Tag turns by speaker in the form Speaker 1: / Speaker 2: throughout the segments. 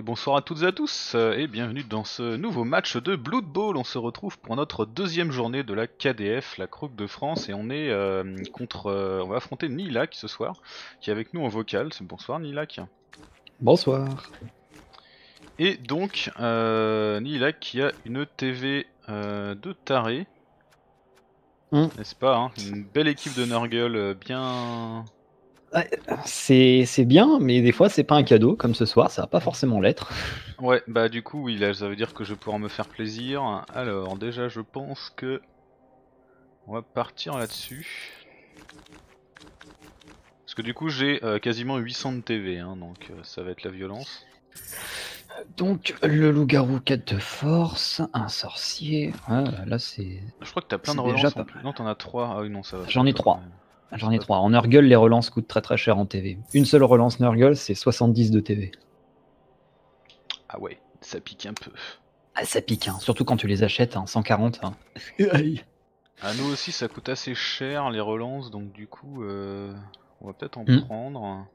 Speaker 1: bonsoir à toutes et à tous, et bienvenue dans ce nouveau match de Blood Bowl. On se retrouve pour notre deuxième journée de la KDF, la Coupe de France, et on est on va affronter Nilak ce soir, qui est avec nous en vocal. Bonsoir Nilak.
Speaker 2: Bonsoir.
Speaker 1: Et donc, Nilak qui a une TV de taré, n'est-ce pas hein, une belle équipe de Nurgle, bien...
Speaker 2: Ouais, c'est bien, mais des fois c'est pas un cadeau, comme ce soir, ça va pas forcément l'être.
Speaker 1: Ouais, bah du coup, oui, là, ça veut dire que je vais pouvoir me faire plaisir. Alors, déjà, je pense que... on va partir là-dessus. Parce que du coup, j'ai quasiment 800 de TV, hein, donc ça va être la violence.
Speaker 2: Donc, le loup-garou 4 de force, un sorcier. Ah, là c'est.
Speaker 1: Je crois que t'as plein de
Speaker 2: C'est déjà
Speaker 1: relances
Speaker 2: pas
Speaker 1: en plus.
Speaker 2: mal.
Speaker 1: Non, t'en as 3. Ah oui, non, ça va.
Speaker 2: J'en ai 3. J'en ai
Speaker 1: pas-
Speaker 2: 3. En Nurgle, les relances coûtent très cher en TV. Une seule relance Nurgle, c'est 70 de TV.
Speaker 1: Ah ouais, ça pique un peu.
Speaker 2: Ah, ça pique, hein. Surtout quand tu les achètes, hein, 140. Hein.
Speaker 1: Ah, nous aussi, ça coûte assez cher les relances, donc du coup, on va peut-être en prendre.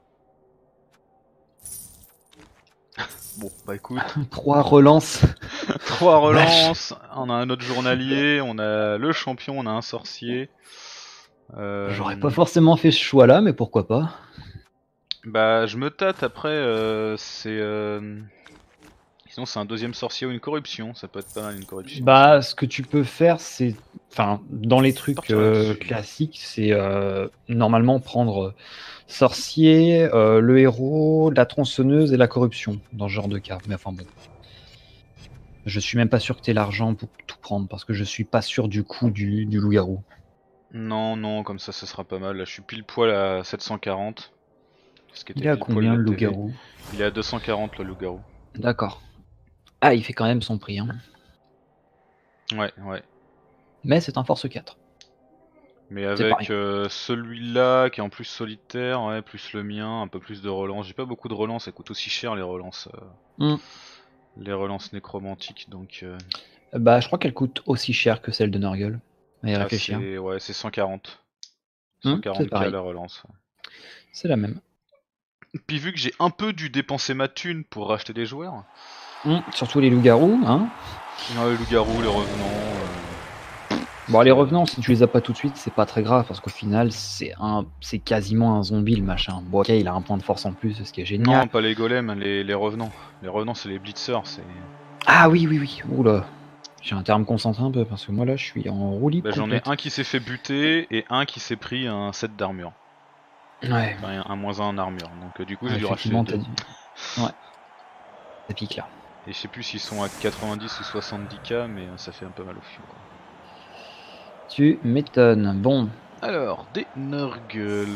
Speaker 1: Bon, bah écoute.
Speaker 2: 3 relances.
Speaker 1: 3 relances, on a un autre journalier, on a le champion, on a un sorcier.
Speaker 2: J'aurais pas forcément fait ce choix-là, mais pourquoi pas.
Speaker 1: Bah, je me tâte après, sinon, c'est un deuxième sorcier ou une corruption, ça peut être pas mal une corruption.
Speaker 2: Bah, ce que tu peux faire, c'est. Enfin, dans les trucs
Speaker 1: là-dessus.
Speaker 2: classiques, c'est normalement prendre sorcier, le héros, la tronçonneuse et la corruption, dans ce genre de cas. Mais enfin bon. Je suis même pas sûr que t'aies l'argent pour tout prendre, parce que je suis pas sûr du coût du loup-garou.
Speaker 1: Non, non, comme ça, ce sera pas mal. Là, je suis pile poil à 740. Ce qui
Speaker 2: Il
Speaker 1: était
Speaker 2: est à
Speaker 1: pile poil
Speaker 2: combien
Speaker 1: la
Speaker 2: le
Speaker 1: TV.
Speaker 2: loup-garou?
Speaker 1: Il est à 240 le loup-garou.
Speaker 2: D'accord. Ah, il fait quand même son prix, hein.
Speaker 1: Ouais, ouais.
Speaker 2: Mais c'est un force 4.
Speaker 1: Mais avec celui-là qui est en plus solitaire, ouais, plus le mien, un peu plus de relance. J'ai pas beaucoup de relance, ça coûte aussi cher les relances. Les relances nécromantiques, donc...
Speaker 2: Bah, je crois qu'elle coûte aussi cher que celle de Nurgle. À y réfléchir.
Speaker 1: Ouais, c'est 140.
Speaker 2: C'est
Speaker 1: 140k
Speaker 2: pareil.
Speaker 1: la relance.
Speaker 2: C'est la même.
Speaker 1: Puis vu que j'ai un peu dû dépenser ma thune pour racheter des joueurs...
Speaker 2: Surtout les loups-garous, hein.
Speaker 1: Non, les loups-garous, les revenants...
Speaker 2: Bon, les revenants, si tu les as pas tout de suite, c'est pas très grave, parce qu'au final, c'est quasiment un zombie, le machin. Bon, ok, il a un point de force en plus, ce qui est génial.
Speaker 1: Non, pas les golems, les revenants. Les revenants, c'est les blitzers, c'est...
Speaker 2: Ah oui, oui, oui, oula. J'ai un terme concentré un peu, parce que moi, là, je suis en roue libre
Speaker 1: J'en ai
Speaker 2: complète.
Speaker 1: un qui s'est fait buter, et un qui s'est pris un set d'armure.
Speaker 2: Ouais.
Speaker 1: Enfin, un -1 en armure, donc du coup j'ai dû racheter
Speaker 2: effectivement,
Speaker 1: les deux.
Speaker 2: Ouais. Ça pique, là.
Speaker 1: Et je sais plus s'ils sont à 90 ou 70k, mais ça fait un peu mal au fion, quoi.
Speaker 2: Tu m'étonnes. Bon.
Speaker 1: Alors, des Nurgle.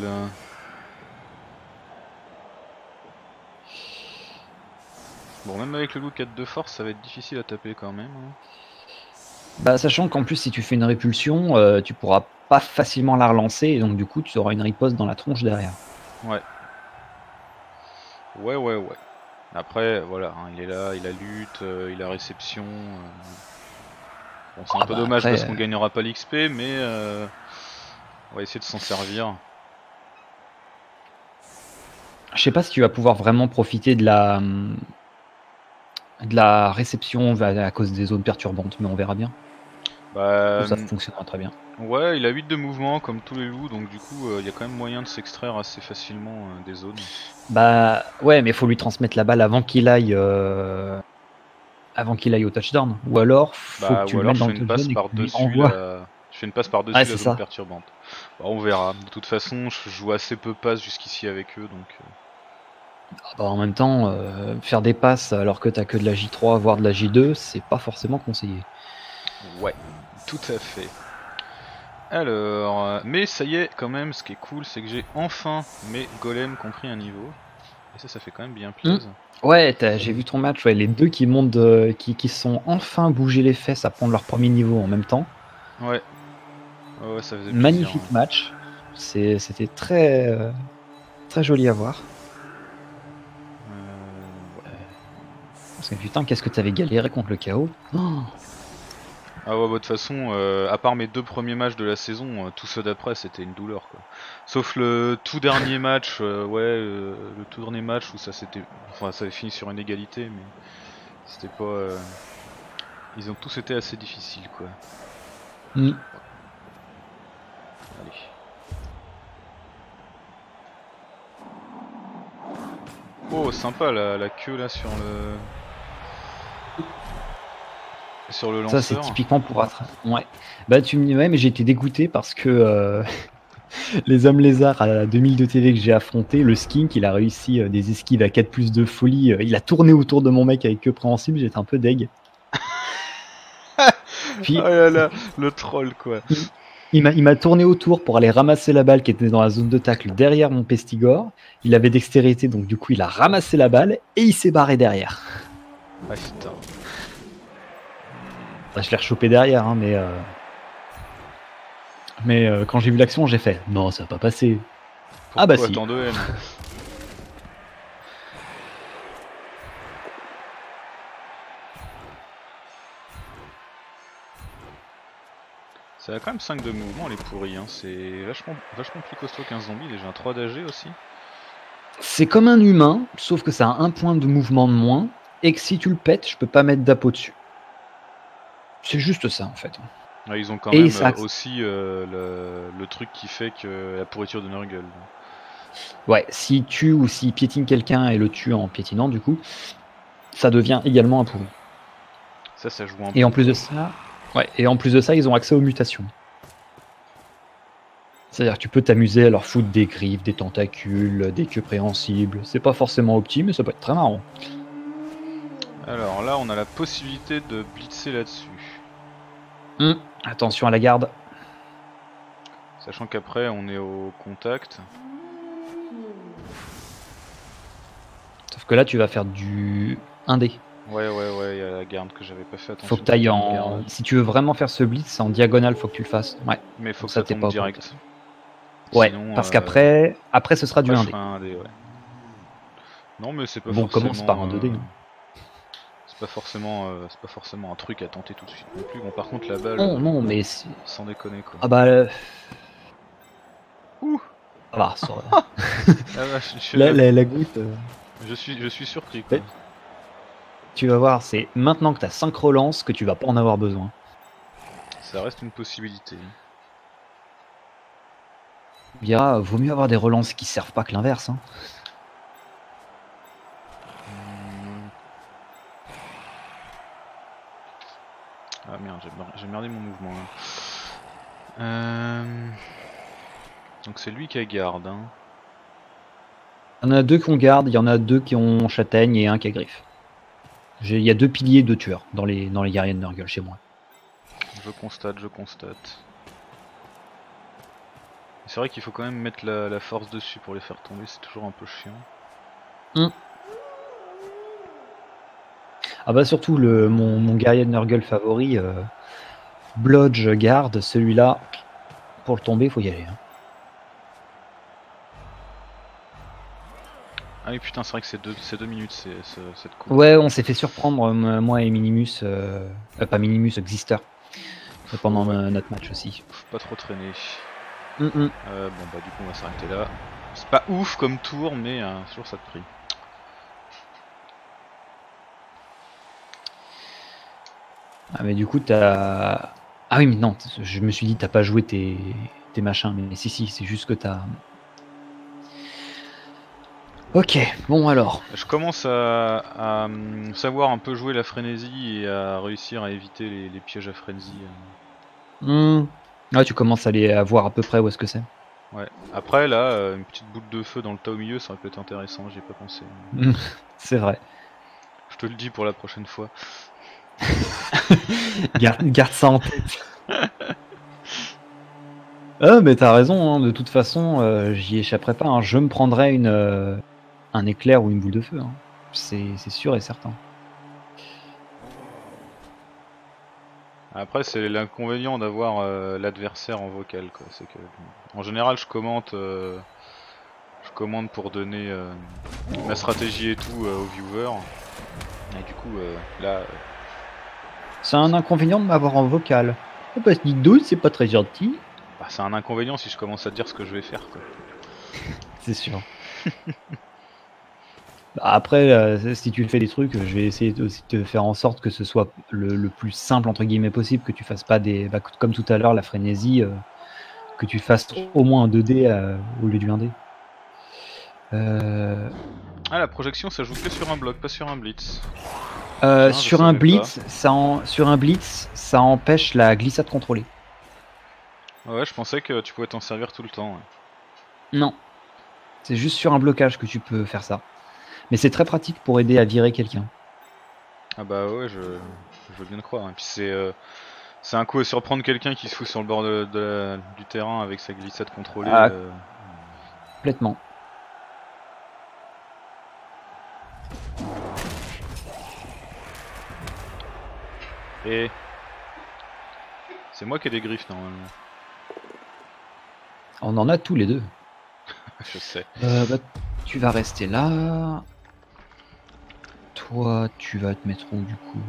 Speaker 1: Bon, même avec le loup 4 de force, ça va être difficile à taper quand même.
Speaker 2: Bah, sachant qu'en plus, si tu fais une répulsion, tu pourras pas facilement la relancer, et donc du coup, tu auras une riposte dans la tronche derrière.
Speaker 1: Ouais. Ouais. Après, voilà, hein, il est là, il a lutte, il a réception. Bon, c'est un peu dommage
Speaker 2: après,
Speaker 1: parce qu'on gagnera pas l'XP, mais on va essayer de s'en servir.
Speaker 2: Je sais pas si tu vas pouvoir vraiment profiter de la réception à cause des zones perturbantes, mais on verra bien.
Speaker 1: Bah,
Speaker 2: Ça fonctionnera très bien.
Speaker 1: Ouais, il a 8 de mouvement comme tous les loups, donc du coup il y a quand même moyen de s'extraire assez facilement des zones.
Speaker 2: Bah ouais, mais il faut lui transmettre la balle avant qu'il aille au touchdown. Ou alors, faut que tu le mettes dans le touchdown et que tu lui envoies.
Speaker 1: Je fais une passe par-dessus la zone perturbante. Bah, on verra. De toute façon, je joue assez peu passe jusqu'ici avec eux, donc...
Speaker 2: Bah, en même temps, faire des passes alors que t'as que de la J3, voire de la J2, c'est pas forcément conseillé.
Speaker 1: Ouais, tout à fait. Alors, mais ça y est, quand même, ce qui est cool, c'est que j'ai enfin mes golems qui ont pris un niveau. Et ça fait quand même bien plaisir.
Speaker 2: Ouais, j'ai vu ton match, ouais, les deux qui montent, qui sont enfin bougé les fesses à prendre leur premier niveau en même temps.
Speaker 1: Ouais. Ouais, ça faisait
Speaker 2: magnifique
Speaker 1: plaisir,
Speaker 2: match. C'était très, très joli à voir.
Speaker 1: Ouais.
Speaker 2: Parce que putain, qu'est-ce que t'avais galéré contre le chaos.
Speaker 1: Ah ouais, bah, de toute façon, à part mes 2 premiers matchs de la saison, tous ceux d'après c'était une douleur quoi. Sauf le tout dernier match, le tout dernier match où ça s'était, enfin ça avait fini sur une égalité, mais c'était pas, ils ont tous été assez difficiles quoi.
Speaker 2: Mm.
Speaker 1: Allez. Oh sympa la queue là sur le
Speaker 2: Ça, c'est
Speaker 1: lanceur.
Speaker 2: typiquement pour attraper. Ouais. Bah, tu me dis, ouais, mais j'ai été dégoûté parce que les hommes lézards à 2000 de TV que j'ai affronté, le skink, il a réussi des esquives à 4 plus de folie. Il a tourné autour de mon mec avec queue préhensible, j'étais un peu deg.
Speaker 1: Oh
Speaker 2: Puis,
Speaker 1: là là, le troll quoi.
Speaker 2: il m'a tourné autour pour aller ramasser la balle qui était dans la zone de tacle derrière mon pestigore. Il avait dextérité, donc du coup, il a ramassé la balle et il s'est barré derrière.
Speaker 1: Ah putain.
Speaker 2: Bah, je l'ai rechopé derrière, hein, mais quand j'ai vu l'action, j'ai fait non, ça va pas passer.
Speaker 1: Pourquoi
Speaker 2: Ah bah si.
Speaker 1: tant de haine? Ça a quand même 5 de mouvement, les pourris, hein. C'est vachement plus costaud qu'un zombie. Déjà un 3 d'AG aussi.
Speaker 2: C'est comme un humain, sauf que ça a un point de mouvement de moins, et que si tu le pètes, je peux pas mettre d'appôt dessus. C'est juste ça en fait.
Speaker 1: Ah, ils ont quand
Speaker 2: Et
Speaker 1: même
Speaker 2: ça,
Speaker 1: aussi le truc qui fait que la pourriture de Nurgle.
Speaker 2: ouais, s'il tue ou s'il piétine quelqu'un et le tue en piétinant, du coup, ça devient également un pourri.
Speaker 1: Ça joue un peu.
Speaker 2: Et en plus de ça, ouais, et en plus de ça, ils ont accès aux mutations. C'est-à-dire que tu peux t'amuser à leur foutre des griffes, des tentacules, des queues préhensibles. C'est pas forcément opti, mais ça peut être très marrant.
Speaker 1: Alors là, on a la possibilité de blitzer là-dessus.
Speaker 2: Attention à la garde.
Speaker 1: Sachant qu'après, on est au contact.
Speaker 2: Sauf que là, tu vas faire du 1D.
Speaker 1: Ouais, il y a la garde que j'avais pas fait attention.
Speaker 2: Faut que t'ailles en. Si tu veux vraiment faire ce blitz, c'est en diagonale, faut que tu le fasses. Ouais.
Speaker 1: Mais faut
Speaker 2: Donc
Speaker 1: que ça
Speaker 2: t'es
Speaker 1: tombe
Speaker 2: pas au
Speaker 1: direct.
Speaker 2: Ouais,
Speaker 1: Sinon,
Speaker 2: parce qu'après ce sera du
Speaker 1: après,
Speaker 2: 1D.
Speaker 1: je ferai un 1D, ouais. Non, mais c'est pas
Speaker 2: Bon,
Speaker 1: forcément.
Speaker 2: commence par un 2D. Hein.
Speaker 1: C'est pas forcément un truc à tenter tout de suite non plus. Bon, par contre, la balle.
Speaker 2: Non, mais
Speaker 1: sans déconner quoi.
Speaker 2: ah bah.
Speaker 1: Ouh.
Speaker 2: Ça va, ça va.
Speaker 1: Ah, vache,
Speaker 2: La goutte.
Speaker 1: je suis surpris quoi.
Speaker 2: Tu vas voir, c'est maintenant que t'as 5 relances que tu vas pas en avoir besoin.
Speaker 1: Ça reste une possibilité.
Speaker 2: Bien, vaut mieux avoir des relances qui servent pas que l'inverse. Hein.
Speaker 1: Ah merde, j'ai merdé mon mouvement là. Donc c'est lui qui a garde. Hein.
Speaker 2: Il y en a 2 qui ont garde, il y en a 2 qui ont châtaigne et un qui a griffe. Il y a 2 piliers, 2 tueurs dans les guerriers de Nurgle chez moi.
Speaker 1: Je constate. C'est vrai qu'il faut quand même mettre la force dessus pour les faire tomber, c'est toujours un peu chiant.
Speaker 2: Ah bah surtout mon guerrier de Nurgle favori, Blodge garde, celui-là, pour le tomber, faut y aller. Hein.
Speaker 1: Ah oui putain, c'est vrai que c'est 2 minutes cette coupe.
Speaker 2: Ouais, on s'est fait surprendre, moi et Minimus, pas Minimus, Xister, pendant notre match aussi.
Speaker 1: Faut pas trop traîner.
Speaker 2: Bon
Speaker 1: bah du coup on va s'arrêter là. C'est pas ouf comme tour, mais toujours ça de prix.
Speaker 2: Ah mais du coup t'as... Ah oui mais non, je me suis dit t'as pas joué tes machins, mais si, c'est juste que t'as... Ok, bon alors.
Speaker 1: Je commence à savoir un peu jouer la frénésie et à réussir à éviter les pièges à frénésie.
Speaker 2: Ah, tu commences à voir à peu près où est-ce que c'est.
Speaker 1: Ouais, après là, une petite boule de feu dans le tas au milieu, ça aurait pu être intéressant, j'y ai pas pensé.
Speaker 2: C'est vrai.
Speaker 1: Je te le dis pour la prochaine fois.
Speaker 2: garde ça en tête. Ah mais t'as raison, hein, de toute façon, j'y échapperai pas. Hein. Je me prendrai un éclair ou une boule de feu. Hein. C'est sûr et certain.
Speaker 1: Après c'est l'inconvénient d'avoir l'adversaire en vocal quoi. C'est que en général je commente pour donner ma stratégie et tout aux viewers. Et du coup là
Speaker 2: C'est un inconvénient de m'avoir en vocal. Oh, parce que Nido, c'est pas très gentil.
Speaker 1: Bah, c'est un inconvénient si je commence à te dire ce que je vais faire, quoi.
Speaker 2: C'est sûr. Après, si tu fais des trucs, je vais essayer aussi de faire en sorte que ce soit le plus simple entre guillemets possible, que tu fasses pas des, comme tout à l'heure la frénésie, que tu fasses au moins un 2D au lieu du 1D.
Speaker 1: Ah, la projection s'ajoute que sur un bloc, pas sur un blitz.
Speaker 2: Sur un blitz, ça empêche la glissade contrôlée.
Speaker 1: Ouais, je pensais que tu pouvais t'en servir tout le temps. Ouais.
Speaker 2: Non, c'est juste sur un blocage que tu peux faire ça. Mais c'est très pratique pour aider à virer quelqu'un.
Speaker 1: Ah bah ouais, je veux bien le croire. Et puis c'est un coup à surprendre quelqu'un qui se fout sur le bord du terrain avec sa glissade contrôlée.
Speaker 2: Ah, complètement.
Speaker 1: Et c'est moi qui ai des griffes normalement.
Speaker 2: On en a tous les deux.
Speaker 1: Je sais.
Speaker 2: Tu vas rester là. Toi, tu vas te mettre où du coup?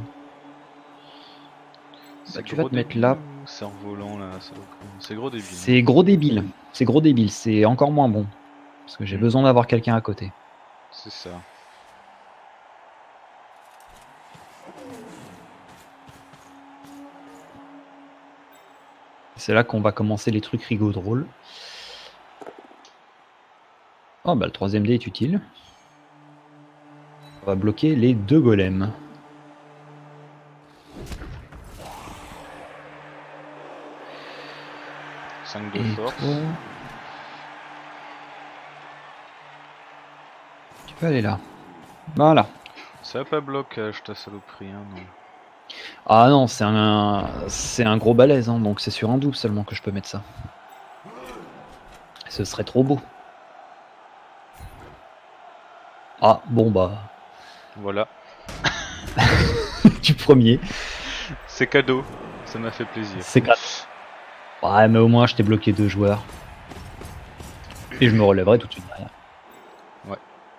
Speaker 2: Tu vas te mettre là.
Speaker 1: Cerf-volant là, c'est gros débile.
Speaker 2: C'est gros débile. C'est gros débile. C'est encore moins bon. Parce que j'ai besoin d'avoir quelqu'un à côté.
Speaker 1: C'est ça.
Speaker 2: C'est là qu'on va commencer les trucs rigolos drôles. Oh bah le troisième dé est utile. On va bloquer les 2 golems.
Speaker 1: Cinq de force.
Speaker 2: Toi... Tu peux aller là. Voilà.
Speaker 1: Ça va pas blocage ta saloperie, hein, non.
Speaker 2: Ah non, c'est un gros balèze, hein, donc c'est sur un double seulement que je peux mettre ça. Ce serait trop beau. Ah, bon bah...
Speaker 1: Voilà.
Speaker 2: Du premier.
Speaker 1: C'est cadeau, ça m'a fait plaisir.
Speaker 2: C'est cadeau. Ouais, mais au moins je t'ai bloqué 2 joueurs. Et je me relèverai tout de suite derrière.
Speaker 1: Ouais.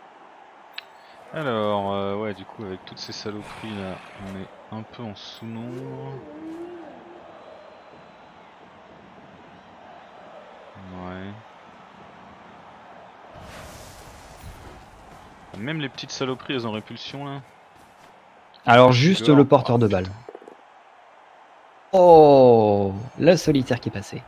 Speaker 1: Alors, ouais, du coup, avec toutes ces saloperies là, on est un peu en sous-nombre. Ouais. Même les petites saloperies, elles ont répulsion là.
Speaker 2: Alors juste le porteur de balle. Oh, le solitaire qui est passé.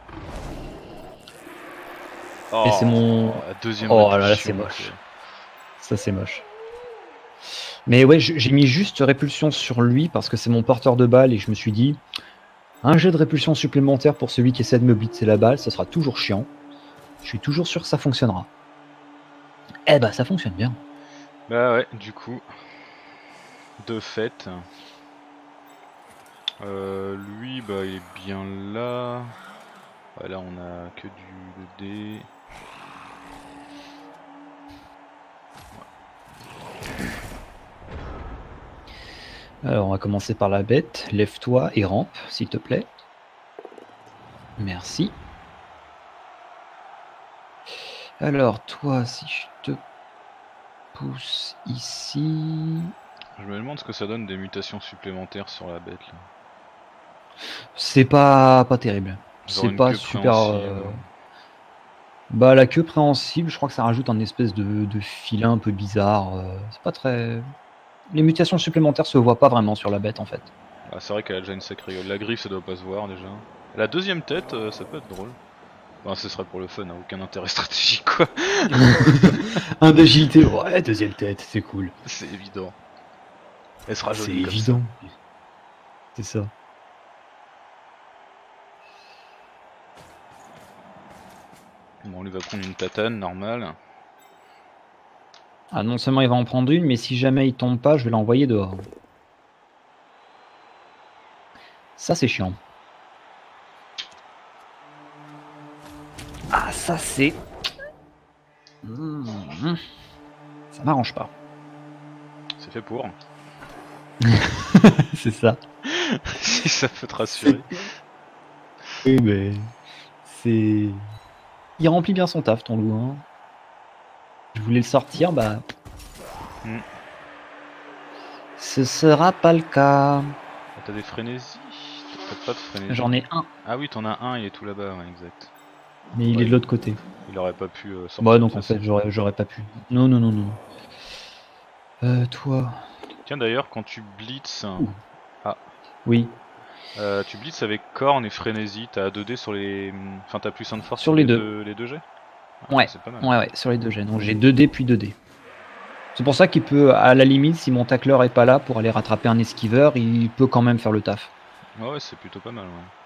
Speaker 1: Oh,
Speaker 2: et c'est mon
Speaker 1: deuxième.
Speaker 2: Oh là c'est moche. Ça c'est moche. Mais ouais, j'ai mis juste répulsion sur lui parce que c'est mon porteur de balle et je me suis dit un jet de répulsion supplémentaire pour celui qui essaie de me blitzer la balle, ça sera toujours chiant. Je suis toujours sûr que ça fonctionnera. Eh bah ça fonctionne bien.
Speaker 1: Bah ouais, du coup, de fait, lui bah il est bien là. Ouais, là on a que du dé.
Speaker 2: Alors on va commencer par la bête. Lève-toi et rampe, s'il te plaît. Merci. Alors toi, si je te pousse ici...
Speaker 1: Je me demande ce que ça donne des mutations supplémentaires sur la bête là.
Speaker 2: C'est pas terrible.
Speaker 1: C'est
Speaker 2: pas super... Bah la queue préhensible, je crois que ça rajoute un espèce de filet un peu bizarre. C'est pas très... Les mutations supplémentaires se voient pas vraiment sur la bête en fait.
Speaker 1: Ah, c'est vrai qu'elle a déjà une sacrée gueule. La griffe ça doit pas se voir déjà. La deuxième tête, ça peut être drôle. Enfin, ce serait pour le fun, hein, aucun intérêt stratégique quoi.
Speaker 2: Un d'agilité, ouais, deuxième tête, c'est cool.
Speaker 1: C'est évident. Elle sera jolie.
Speaker 2: C'est évident. C'est ça.
Speaker 1: Bon, on lui va prendre une tatane normale.
Speaker 2: Ah, non seulement il va en prendre une, mais si jamais il tombe pas, je vais l'envoyer dehors. Ça c'est chiant. Ah ça c'est... Ça m'arrange pas.
Speaker 1: C'est fait pour.
Speaker 2: C'est ça.
Speaker 1: Si ça peut te rassurer.
Speaker 2: Oui mais... C'est... Il remplit bien son taf ton loup. Hein. Je voulais le sortir, bah... Ce sera pas le cas.
Speaker 1: T'as des frénésies? T'as pas de frénésie?
Speaker 2: J'en ai un,
Speaker 1: Ah oui, t'en as un, il est tout là-bas, ouais, exact.
Speaker 2: mais il est de l'autre côté.
Speaker 1: Il aurait pas pu sortir.
Speaker 2: Bah
Speaker 1: de
Speaker 2: donc
Speaker 1: toute
Speaker 2: en
Speaker 1: façon.
Speaker 2: fait j'aurais pas pu. Non non non non. Toi.
Speaker 1: Tiens d'ailleurs, quand tu blitz,
Speaker 2: Ouh.
Speaker 1: ah,
Speaker 2: Oui.
Speaker 1: tu blitz avec corne et frénésie, t'as 2D sur les, enfin t'as plus 1 de force
Speaker 2: Sur les deux.
Speaker 1: les deux jets. Ah,
Speaker 2: Ouais.
Speaker 1: c'est pas mal.
Speaker 2: Ouais sur les deux jets. Donc j'ai 2D puis 2D. C'est pour ça qu'il peut, à la limite, si mon tacleur est pas là pour aller rattraper un esquiveur, il peut quand même faire le taf.
Speaker 1: Ouais, c'est plutôt pas mal. Ouais.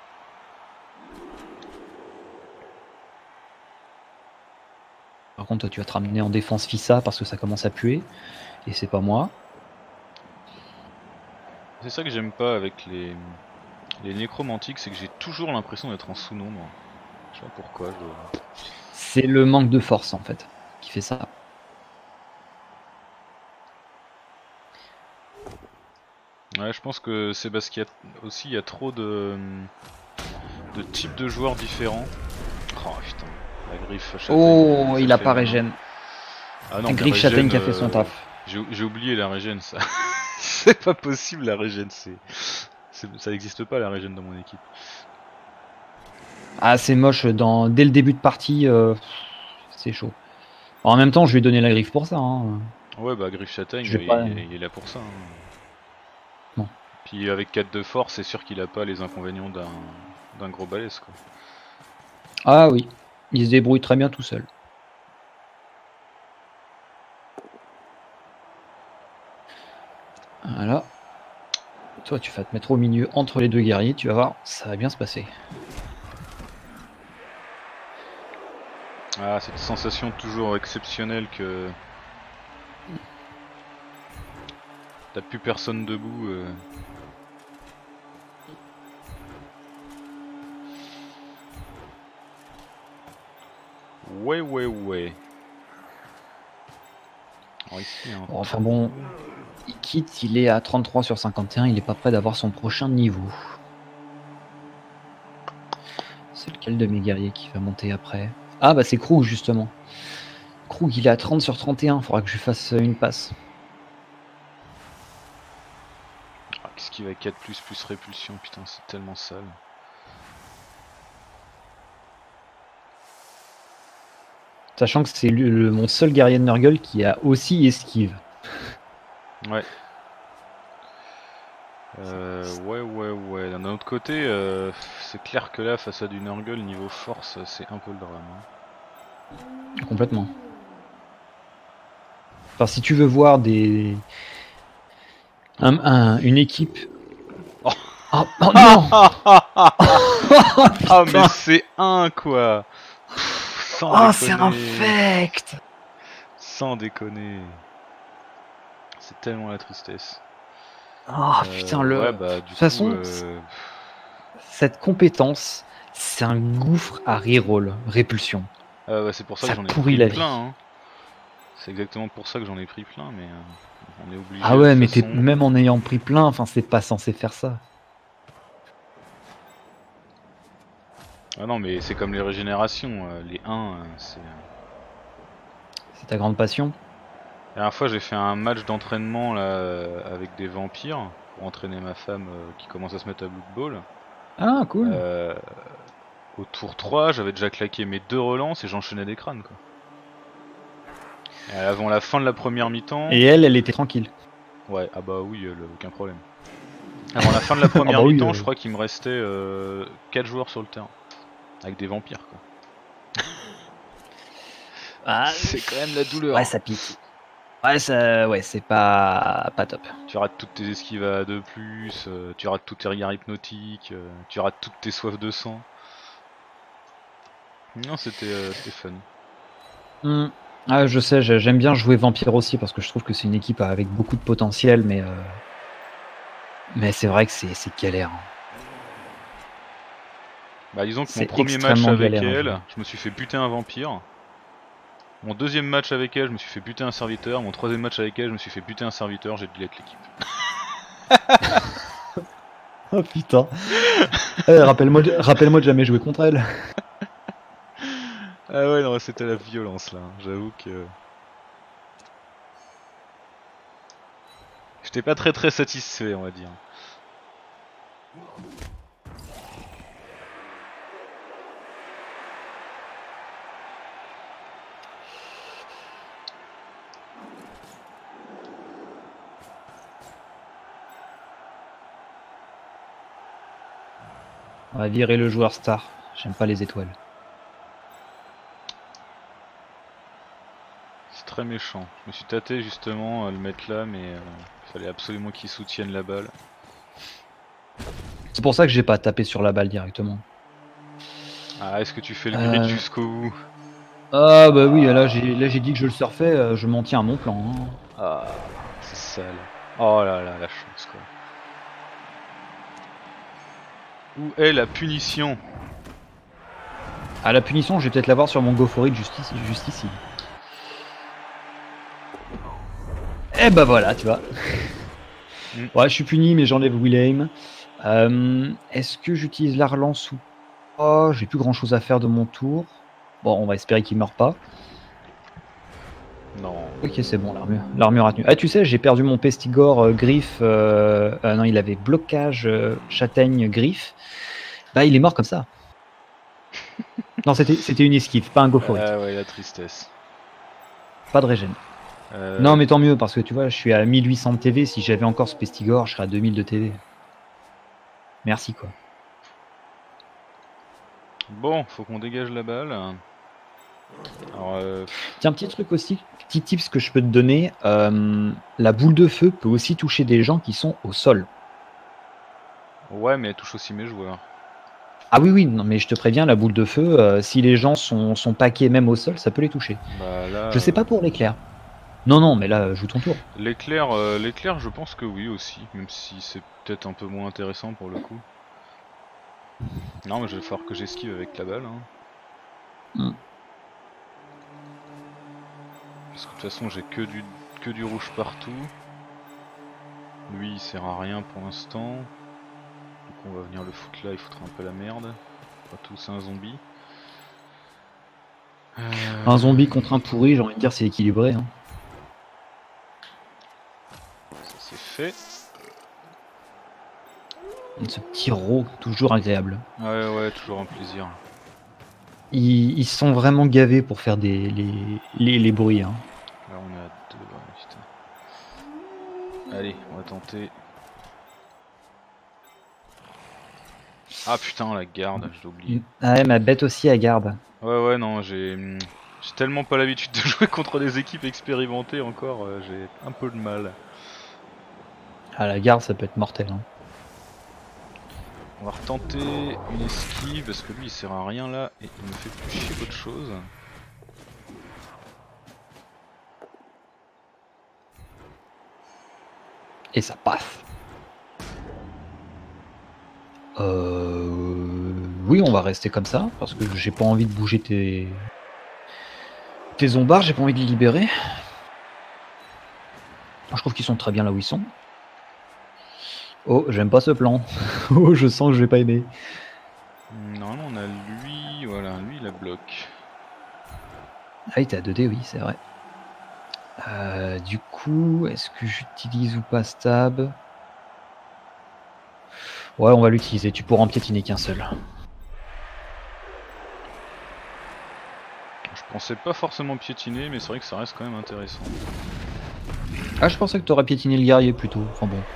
Speaker 2: Par contre, toi, tu vas te ramener en défense FISA parce que ça commence à puer. Et c'est pas moi.
Speaker 1: C'est ça que j'aime pas avec les nécromantiques, c'est que j'ai toujours l'impression d'être en sous-nombre. Je sais pas pourquoi.
Speaker 2: C'est le manque de force en fait qui fait ça.
Speaker 1: Ouais, je pense que c'est parce qu'il y a aussi il y a trop de types de joueurs différents. Oh putain, la griffe châtaigne.
Speaker 2: Oh, il a pas régène.
Speaker 1: Ah non,
Speaker 2: Griffe châtaigne qui a fait son taf.
Speaker 1: J'ai oublié la régène, ça. C'est pas possible la régène, ça n'existe pas la régène dans mon équipe.
Speaker 2: Ah, c'est moche dès le début de partie, c'est chaud. En même temps, je lui ai donné la griffe pour ça. Hein.
Speaker 1: Ouais, bah griffe châtaigne, il est là pour ça. Hein.
Speaker 2: Bon.
Speaker 1: Puis avec 4 de force, c'est sûr qu'il a pas les inconvénients d'un gros balèze quoi.
Speaker 2: Ah oui, il se débrouille très bien tout seul. Voilà. Toi, tu vas te mettre au milieu entre les deux guerriers, tu vas voir, ça va bien se passer.
Speaker 1: Ah, cette sensation toujours exceptionnelle que t'as plus personne debout. Ouais. Alors ici, hein,
Speaker 2: Enfin bon, il quitte, il est à 33 sur 51, il est pas prêt d'avoir son prochain niveau. C'est lequel de mes guerriers qui va monter après? Ah bah c'est Krug justement. Krug il est à 30 sur 31, faudra que je lui fasse une passe.
Speaker 1: Ah, qu'est-ce qui va 4 plus répulsion, putain c'est tellement sale.
Speaker 2: Sachant que c'est mon seul guerrier de Nurgle qui a aussi esquive.
Speaker 1: Ouais. Ouais. D'un autre côté, c'est clair que là, face à du Nurgle, niveau force, c'est un peu le drame. Hein.
Speaker 2: Complètement. Enfin, si tu veux voir une équipe...
Speaker 1: Oh,
Speaker 2: oh non.
Speaker 1: Ah mais c'est un quoi.
Speaker 2: Oh c'est infect.
Speaker 1: Sans déconner. C'est tellement la tristesse.
Speaker 2: Oh putain,
Speaker 1: ouais, bah,
Speaker 2: de toute façon, cette compétence, c'est un gouffre à reroll, répulsion.
Speaker 1: Ouais, c'est pour ça que j'en ai
Speaker 2: pourrit
Speaker 1: pris
Speaker 2: la
Speaker 1: plein.
Speaker 2: vie.
Speaker 1: Hein. C'est exactement pour ça que j'en ai pris plein, mais on est obligé.
Speaker 2: Ah ouais, mais même en ayant pris plein, enfin c'est pas censé faire ça.
Speaker 1: Ah non, mais c'est comme les régénérations, les 1, c'est...
Speaker 2: C'est ta grande passion?
Speaker 1: La dernière fois, j'ai fait un match d'entraînement là avec des vampires pour entraîner ma femme qui commence à se mettre à Blood Bowl.
Speaker 2: Ah cool.
Speaker 1: Au tour 3, j'avais déjà claqué mes 2 relances et j'enchaînais des crânes quoi. Et avant la fin de la première mi-temps...
Speaker 2: Et elle était tranquille.
Speaker 1: Ouais, ah bah oui, aucun problème. Avant la fin de la première mi-temps, je crois qu'il me restait 4 joueurs sur le terrain. Avec des vampires quoi.
Speaker 2: Ah,
Speaker 1: c'est quand même la douleur.
Speaker 2: Ouais, ça pique. Ouais, c'est pas top.
Speaker 1: Tu rates toutes tes esquives à 2+, tu rates tous tes regards hypnotiques, tu rates toutes tes soifs de sang. Non, c'était fun.
Speaker 2: Ah, je sais, j'aime bien jouer vampire aussi parce que je trouve que c'est une équipe avec beaucoup de potentiel, mais c'est vrai que c'est galère.
Speaker 1: Bah disons que mon premier match avec elle, je me suis fait buter un vampire. Mon deuxième match avec elle, je me suis fait buter un serviteur. Mon troisième match avec elle, je me suis fait buter un serviteur. J'ai delete l'équipe.
Speaker 2: Oh putain. Rappelle-moi de jamais jouer contre elle.
Speaker 1: Ah ouais, non, c'était la violence là. J'avoue que... J'étais pas très satisfait, on va dire.
Speaker 2: On va virer le joueur star. J'aime pas les étoiles.
Speaker 1: C'est très méchant. Je me suis tâté justement à le mettre là, mais il fallait absolument qu'il soutienne la balle.
Speaker 2: C'est pour ça que j'ai pas tapé sur la balle directement.
Speaker 1: Ah, est-ce que tu fais le grid jusqu'au bout?
Speaker 2: Ah bah oui, là j'ai dit que je le surfais, je m'en tiens à mon plan. Hein.
Speaker 1: Ah, c'est sale. Oh là là, la chance quoi. Où est la punition?
Speaker 2: Ah, la punition, je vais peut-être l'avoir sur mon go for it juste ici. Eh bah voilà, tu vois. Ouais, je suis puni, mais j'enlève Willem. Est-ce que j'utilise la relance ou pas? J'ai plus grand chose à faire de mon tour. Bon, on va espérer qu'il meurt pas.
Speaker 1: Non.
Speaker 2: Ok, c'est bon, l'armure a tenu. Ah, tu sais, j'ai perdu mon Pestigore griffe. Non, il avait blocage châtaigne griffe. Bah, il est mort comme ça. Non, c'était une esquive, pas un go for it.
Speaker 1: Ah ouais, la tristesse.
Speaker 2: Pas de régène. Non, mais tant mieux, parce que tu vois, je suis à 1800 de TV. Si j'avais encore ce Pestigore, je serais à 2000 de TV. Merci, quoi.
Speaker 1: Bon, faut qu'on dégage la balle. Alors,
Speaker 2: Tiens, petit truc aussi, petit tips que je peux te donner. La boule de feu peut aussi toucher des gens qui sont au sol.
Speaker 1: ouais, mais elle touche aussi mes joueurs.
Speaker 2: Ah oui, oui, non, mais je te préviens, la boule de feu, si les gens sont paqués même au sol, ça peut les toucher.
Speaker 1: Bah là.
Speaker 2: Je sais pas pour l'éclair. Non, non, mais là, joue ton tour.
Speaker 1: L'éclair, je pense que oui aussi, même si c'est peut-être un peu moins intéressant pour le coup. Non, mais je vais falloir que j'esquive avec la balle. Hein. Parce que de toute façon, j'ai que du rouge partout. Lui, il sert à rien pour l'instant. Donc on va venir le foutre là, il foutra un peu la merde. Pas tout, c'est un zombie.
Speaker 2: Un zombie contre un pourri, j'ai envie de dire, c'est équilibré. Hein.
Speaker 1: Ça c'est fait.
Speaker 2: Ce petit ro, toujours agréable.
Speaker 1: Ouais, ouais, toujours un plaisir.
Speaker 2: Ils sont vraiment gavés pour faire les bruits. Hein.
Speaker 1: Là on est à 2, ouais, putain. Allez, on va tenter. Ah putain, la garde, je l'ai oublié.
Speaker 2: Ah ouais, ma bête aussi à garde.
Speaker 1: Ouais, ouais, non, j'ai tellement pas l'habitude de jouer contre des équipes expérimentées encore, j'ai un peu de mal.
Speaker 2: Ah, la garde, ça peut être mortel. Hein.
Speaker 1: On va retenter une esquive parce que lui il sert à rien là et il me fait plus chier qu'autre chose.
Speaker 2: Et ça passe. Oui, on va rester comme ça parce que j'ai pas envie de bouger tes zombards, j'ai pas envie de les libérer. Je trouve qu'ils sont très bien là où ils sont. Oh, j'aime pas ce plan. Oh, je sens que je vais pas aimer.
Speaker 1: Normalement on a lui, voilà, lui il la bloque.
Speaker 2: Ah oui, t'es à 2D, oui, c'est vrai. Du coup, est-ce que j'utilise ou pas stab? Ouais, on va l'utiliser, tu pourras en piétiner qu'un seul.
Speaker 1: Je pensais pas forcément piétiner mais c'est vrai que ça reste quand même intéressant.
Speaker 2: Ah, je pensais que t'aurais piétiné le guerrier plutôt, enfin bon.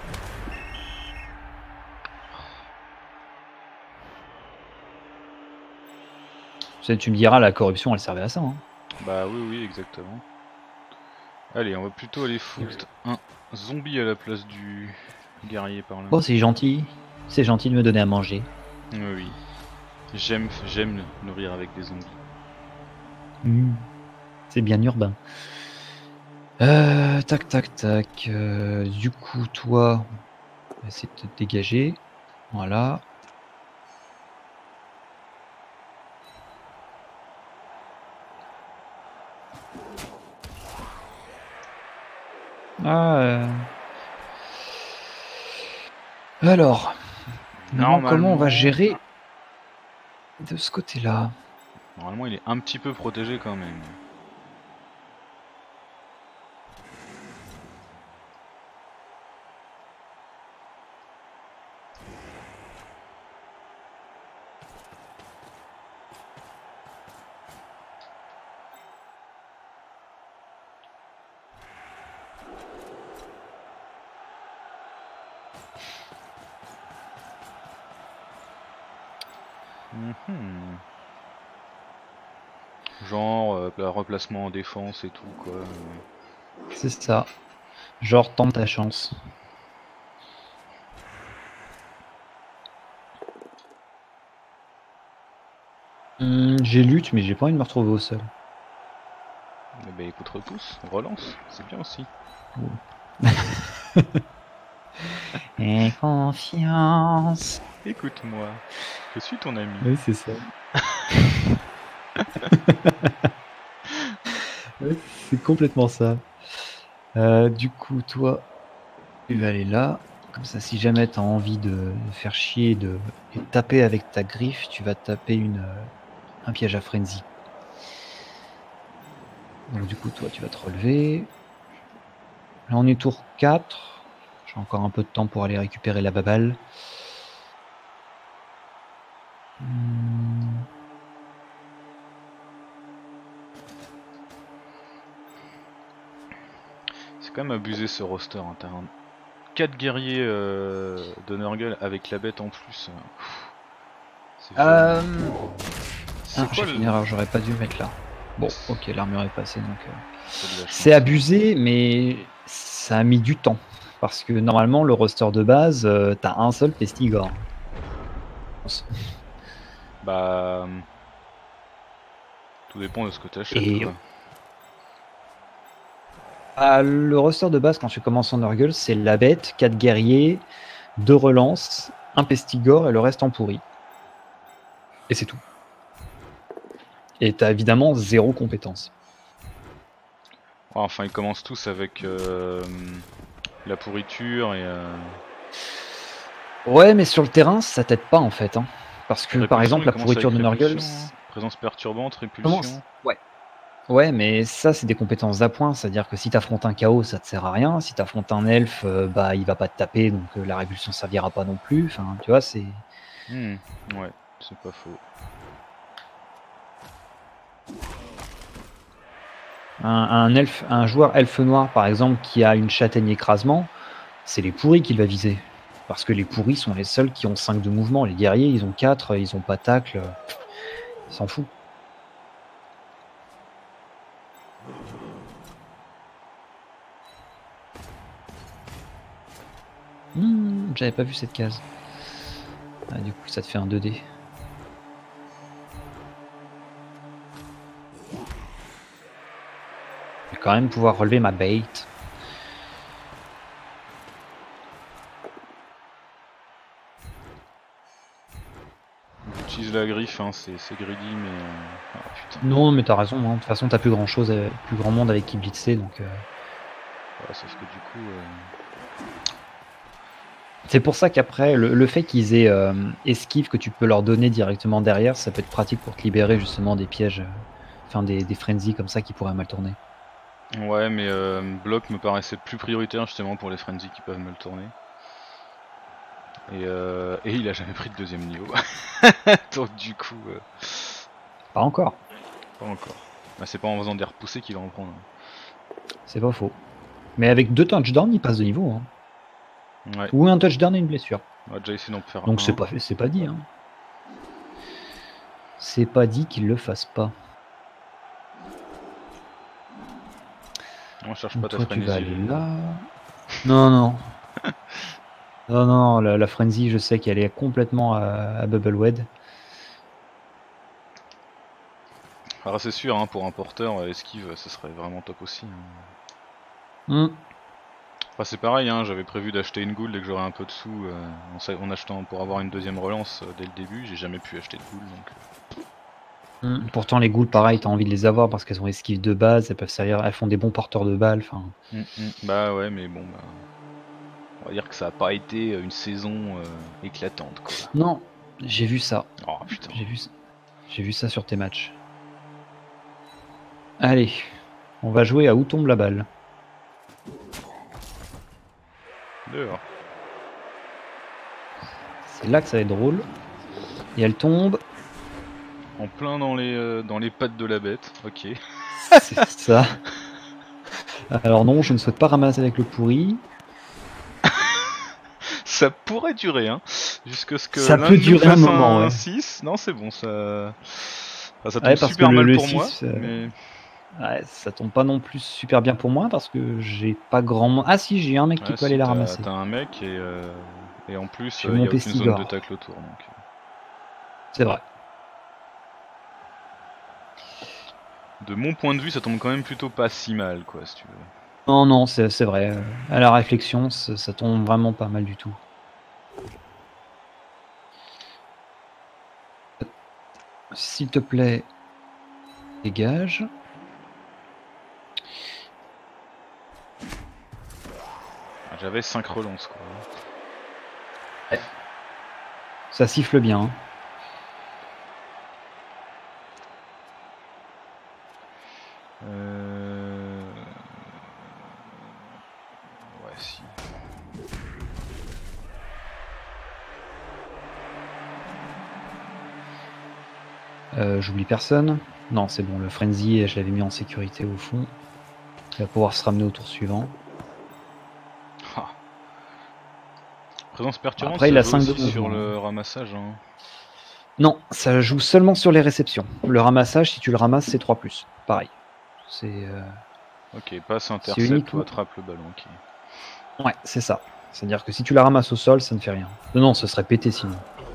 Speaker 2: Tu me diras, la corruption elle servait à ça. Hein.
Speaker 1: Bah oui, oui, exactement. Allez, on va plutôt aller foutre un zombie à la place du guerrier par là.
Speaker 2: Bon, c'est gentil de me donner à manger.
Speaker 1: Oui, j'aime nourrir avec des zombies.
Speaker 2: C'est bien urbain. Tac, tac, tac. Du coup, toi, on va essayer de te dégager. Voilà. Alors, comment on va gérer de ce côté-là?
Speaker 1: Normalement, il est un petit peu protégé quand même. Genre replacement en défense et tout quoi.
Speaker 2: C'est ça. Genre, tente ta chance. J'ai lutte, mais j'ai pas envie de me retrouver au sol.
Speaker 1: Eh ben écoute, repousse, relance, c'est bien aussi.
Speaker 2: Et confiance.
Speaker 1: Écoute-moi, je suis ton ami.
Speaker 2: Oui, c'est ça. Ouais, c'est complètement ça. Du coup, toi, tu vas aller là. Comme ça, si jamais tu as envie de faire chier et de taper avec ta griffe, tu vas taper un piège à frenzy. Donc du coup, toi, tu vas te relever. Là, on est tour 4. J'ai encore un peu de temps pour aller récupérer la baballe.
Speaker 1: C'est quand même abusé ce roster, hein. T'as 4 guerriers de Nurgle avec la bête en plus. C'est
Speaker 2: j'ai fait une erreur, j'aurais pas dû le mettre là. Bon, ok, l'armure est passée, donc c'est abusé, mais ça a mis du temps. Parce que normalement, le roster de base, t'as un seul Pestigor.
Speaker 1: Bah... Tout dépend de ce que t'achètes.
Speaker 2: Et... le roster de base, quand tu commences en Nurgle, c'est la bête, 4 guerriers, 2 relances, un Pestigor et le reste en pourri. Et c'est tout. Et t'as évidemment 0 compétence.
Speaker 1: Enfin, ils commencent tous avec la pourriture et...
Speaker 2: Ouais, mais sur le terrain, ça t'aide pas en fait. Hein. Parce que par exemple, la pourriture de Nurgle...
Speaker 1: Présence perturbante, répulsion...
Speaker 2: Ouais, mais ça, c'est des compétences d'appoint. C'est-à-dire que si t'affrontes un chaos, ça te sert à rien. Si t'affrontes un elfe, bah, il va pas te taper, donc la répulsion servira pas non plus. Enfin, tu vois, c'est...
Speaker 1: Ouais, c'est pas faux.
Speaker 2: Un joueur elfe noir, par exemple, qui a une châtaigne écrasement, c'est les pourris qu'il va viser. Parce que les pourris sont les seuls qui ont 5 de mouvement. Les guerriers, ils ont 4, ils ont pas tacle. Ils s'en foutent. J'avais pas vu cette case. Ah, du coup, ça te fait un 2D. Je vais quand même pouvoir relever ma bait.
Speaker 1: J'utilise la griffe, hein, c'est greedy, mais... Ah, putain.
Speaker 2: Non, mais t'as raison, hein. De toute façon, t'as plus grand chose, plus grand monde avec qui blitzer, donc...
Speaker 1: Ouais, sauf que du coup...
Speaker 2: C'est pour ça qu'après, le fait qu'ils aient esquive que tu peux leur donner directement derrière, ça peut être pratique pour te libérer justement des pièges, enfin des frenzies comme ça qui pourraient mal tourner.
Speaker 1: Ouais, mais bloc me paraissait plus prioritaire justement pour les frenzies qui peuvent mal tourner. Et il a jamais pris de deuxième niveau. Donc du coup...
Speaker 2: Pas encore.
Speaker 1: Pas encore. Bah, c'est pas en faisant des repoussés qu'il va en prendre.
Speaker 2: C'est pas faux. Mais avec 2 touchdowns, il passe de niveau. Hein.
Speaker 1: Ouais.
Speaker 2: Ou un touchdown et une blessure.
Speaker 1: On va déjà essayer d'en faire
Speaker 2: donc
Speaker 1: un.
Speaker 2: C'est pas dit. Hein. C'est pas dit qu'il le fasse pas.
Speaker 1: On cherche
Speaker 2: donc
Speaker 1: pas ta
Speaker 2: toi,
Speaker 1: frénésie.
Speaker 2: Tu vas aller là. Non. non, la frenzy, je sais qu'elle est complètement à Bubblewed.
Speaker 1: Alors c'est sûr, hein, pour un porteur, esquive, ce serait vraiment top aussi. Hein. Enfin, c'est pareil, hein, j'avais prévu d'acheter une goule dès que j'aurais un peu de sous en achetant pour avoir une deuxième relance dès le début. J'ai jamais pu acheter de goule donc.
Speaker 2: Pourtant les ghouls pareil, t'as envie de les avoir parce qu'elles ont esquive de base, elles peuvent servir, elles font des bons porteurs de balles.
Speaker 1: Bah ouais, mais bon, bah, on va dire que ça a pas été une saison éclatante quoi.
Speaker 2: Non, j'ai vu ça.
Speaker 1: Oh putain.
Speaker 2: J'ai vu ça sur tes matchs. Allez, on va jouer à où tombe la balle.
Speaker 1: Dehors.
Speaker 2: C'est là que ça va être drôle. Et elle tombe.
Speaker 1: En plein dans les pattes de la bête, ok.
Speaker 2: C'est ça. Alors non, je ne souhaite pas ramasser avec le pourri.
Speaker 1: Ça pourrait durer, hein. Jusque ce que
Speaker 2: Ça
Speaker 1: l'un
Speaker 2: peut
Speaker 1: de nous
Speaker 2: durer un
Speaker 1: fasse
Speaker 2: moment,
Speaker 1: un
Speaker 2: ouais.
Speaker 1: 6. Non, c'est bon, ça... Enfin, ça
Speaker 2: Ouais,
Speaker 1: tombe
Speaker 2: parce que
Speaker 1: super mal
Speaker 2: le
Speaker 1: pour moi,
Speaker 2: 6,
Speaker 1: mais...
Speaker 2: ouais, ça tombe pas non plus super bien pour moi parce que j'ai pas grand... Ah si, j'ai un mec qui
Speaker 1: Ouais,
Speaker 2: peut aller
Speaker 1: si,
Speaker 2: la
Speaker 1: t'as
Speaker 2: ramasser.
Speaker 1: un mec et en plus,
Speaker 2: J'ai
Speaker 1: il
Speaker 2: mon
Speaker 1: y a aucune zone de
Speaker 2: pestigore.
Speaker 1: tacle autour, donc...
Speaker 2: C'est vrai.
Speaker 1: De mon point de vue, ça tombe quand même plutôt pas si mal, quoi, si tu veux.
Speaker 2: Non, non, c'est vrai. À la réflexion, ça tombe vraiment pas mal du tout. S'il te plaît, dégage.
Speaker 1: J'avais 5 relances, quoi.
Speaker 2: Ça siffle bien. Hein.
Speaker 1: Ouais, si.
Speaker 2: J'oublie personne. Non, c'est bon, le Frenzy, je l'avais mis en sécurité au fond. Il va pouvoir se ramener au tour suivant.
Speaker 1: Ah. Présence perturbante,
Speaker 2: Après,
Speaker 1: ça
Speaker 2: il a
Speaker 1: joue
Speaker 2: 5 de
Speaker 1: aussi sur
Speaker 2: mouvement.
Speaker 1: le ramassage. Hein.
Speaker 2: Non, ça joue seulement sur les réceptions. Le ramassage, si tu le ramasses, c'est 3+. Pareil. C'est...
Speaker 1: Ok, passe,
Speaker 2: c'est
Speaker 1: intercept
Speaker 2: uniquement...
Speaker 1: ou attrape le ballon. Ok.
Speaker 2: Ouais, c'est ça. C'est-à-dire que si tu la ramasses au sol, ça ne fait rien. Non, ce serait pété sinon.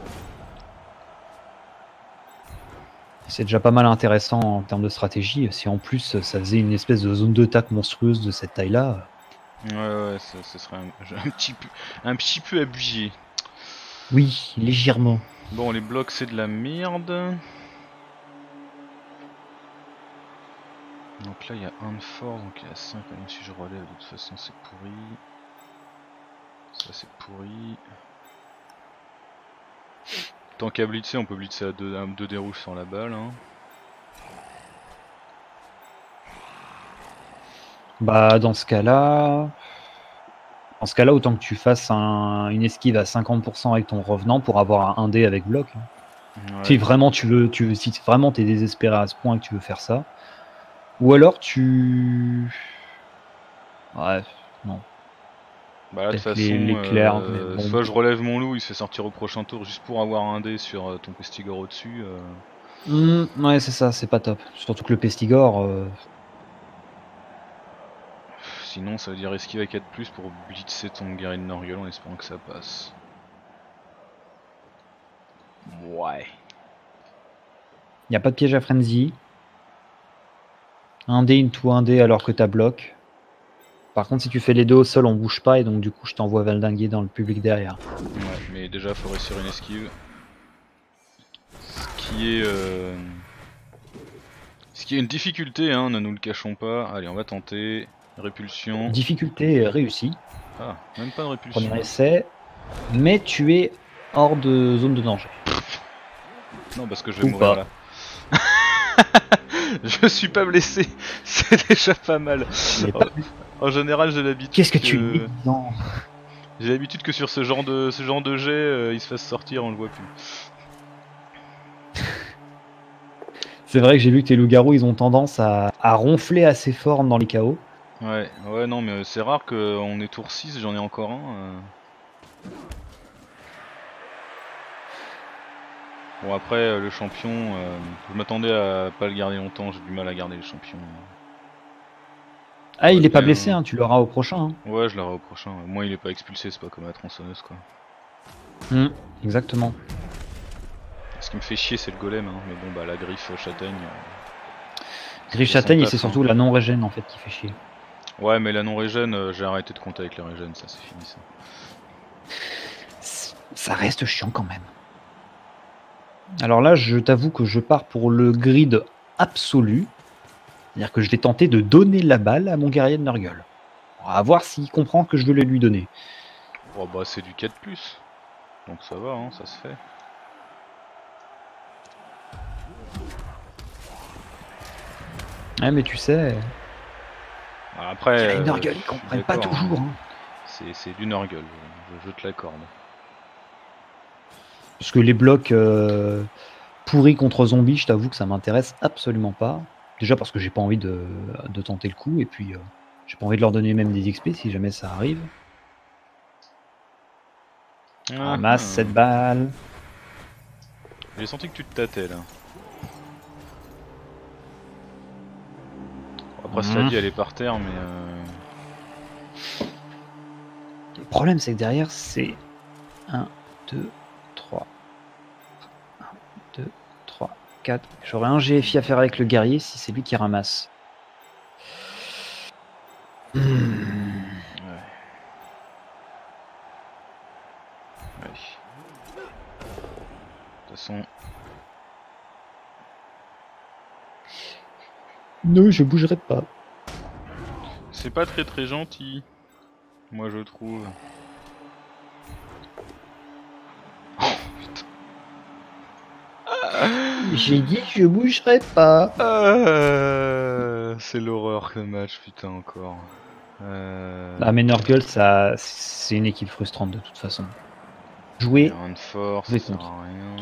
Speaker 2: C'est déjà pas mal intéressant en termes de stratégie. Si en plus ça faisait une espèce de zone de tac monstrueuse de cette taille-là.
Speaker 1: Ouais, ce serait un petit peu abusé.
Speaker 2: Oui, légèrement.
Speaker 1: Bon, les blocs, c'est de la merde. Donc là, il y a 1 de force, donc il y a 5. Même si je relève, de toute façon, c'est pourri. Ça, c'est pourri. Tant qu'à blitzer, on peut blitzer à 2 dés rouges sans la balle. Hein.
Speaker 2: Bah, dans ce cas-là, autant que tu fasses une esquive à 50% avec ton revenant pour avoir un dé avec bloc.
Speaker 1: Ouais.
Speaker 2: Si vraiment si vraiment t'es désespéré à ce point que tu veux faire ça, ou alors tu, ouais, non.
Speaker 1: Bah là, de toute
Speaker 2: Peut-être
Speaker 1: façon,
Speaker 2: l'éclair, mais bon.
Speaker 1: soit je relève mon loup, il se fait sortir au prochain tour juste pour avoir un dé sur ton pestigore au-dessus.
Speaker 2: Ouais, c'est ça, c'est pas top. Surtout que le pestigore.
Speaker 1: Sinon, ça veut dire esquive à 4+, pour blitzer ton guerrier de Norgueul en espérant que ça passe. Ouais.
Speaker 2: Y a pas de piège à frenzy. Un dé into un dé alors que t'as bloc. Par contre, si tu fais les deux au sol, on bouge pas et donc du coup, je t'envoie valdinguer dans le public derrière.
Speaker 1: Ouais, mais déjà, faut réussir une esquive. Ce qui est une difficulté, hein, ne nous le cachons pas. Allez, on va tenter. Répulsion.
Speaker 2: Difficulté réussie.
Speaker 1: Ah, même pas de répulsion.
Speaker 2: Premier essai. Mais tu es hors de zone de danger.
Speaker 1: Non, parce que je vais
Speaker 2: Ou
Speaker 1: mourir
Speaker 2: pas.
Speaker 1: là. Je suis pas blessé, c'est déjà pas mal. En général, j'ai l'habitude.
Speaker 2: Qu'est-ce que tu dis? Non.
Speaker 1: J'ai l'habitude que sur ce genre de jet, il se fasse sortir, on le voit plus.
Speaker 2: C'est vrai que j'ai vu que tes loups-garous, ils ont tendance à ronfler assez fort dans les chaos.
Speaker 1: Ouais, non, mais c'est rare qu'on ait tour 6, j'en ai encore un. Bon, après, le champion, je m'attendais à pas le garder longtemps, j'ai du mal à garder le champion.
Speaker 2: Ah, il est pas
Speaker 1: bien,
Speaker 2: blessé, hein, tu l'auras au prochain. Hein.
Speaker 1: Ouais, je l'aurai au prochain. Moi, il est pas expulsé, c'est pas comme la tronçonneuse, quoi.
Speaker 2: Exactement.
Speaker 1: Ce qui me fait chier, c'est le golem, hein. Mais bon, bah, la griffe châtaigne.
Speaker 2: Griffe châtaigne, c'est surtout la non-régène en fait qui fait chier.
Speaker 1: Ouais, mais la non-régène, j'ai arrêté de compter avec la régène, ça c'est fini ça.
Speaker 2: Ça reste chiant quand même. Alors là, je t'avoue que je pars pour le grid absolu. C'est-à-dire que je vais tenter de donner la balle à mon guerrier de Nurgle. On va voir s'il comprend que je veux le lui donner.
Speaker 1: Oh bah c'est du 4+. Donc ça va, hein, ça se fait.
Speaker 2: Ouais, mais tu sais...
Speaker 1: Après...
Speaker 2: les Nurgle, ils comprennent pas toujours. Hein.
Speaker 1: C'est du Nurgle, je te l'accorde.
Speaker 2: Parce que les blocs pourris contre zombies, je t'avoue que ça m'intéresse absolument pas. Déjà parce que j'ai pas envie de tenter le coup, et puis J'ai pas envie de leur donner même des XP si jamais ça arrive. Ramasse cette balle.
Speaker 1: J'ai senti que tu te tâtais là. Après cela dit, elle est par terre, mais
Speaker 2: Le problème c'est que derrière c'est 1, 2, 3. 1, 2, 3, 4. J'aurais un GFI à faire avec le guerrier si c'est lui qui ramasse.
Speaker 1: ouais. De toute façon.
Speaker 2: Non, je bougerai pas.
Speaker 1: C'est pas très gentil. Moi je trouve. Oh putain.
Speaker 2: J'ai dit que je bougerai pas.
Speaker 1: C'est l'horreur que le match, putain encore.
Speaker 2: La Menorgueul, ça, c'est une équipe frustrante de toute façon. Jouer.
Speaker 1: Rien de force, ça sert à rien.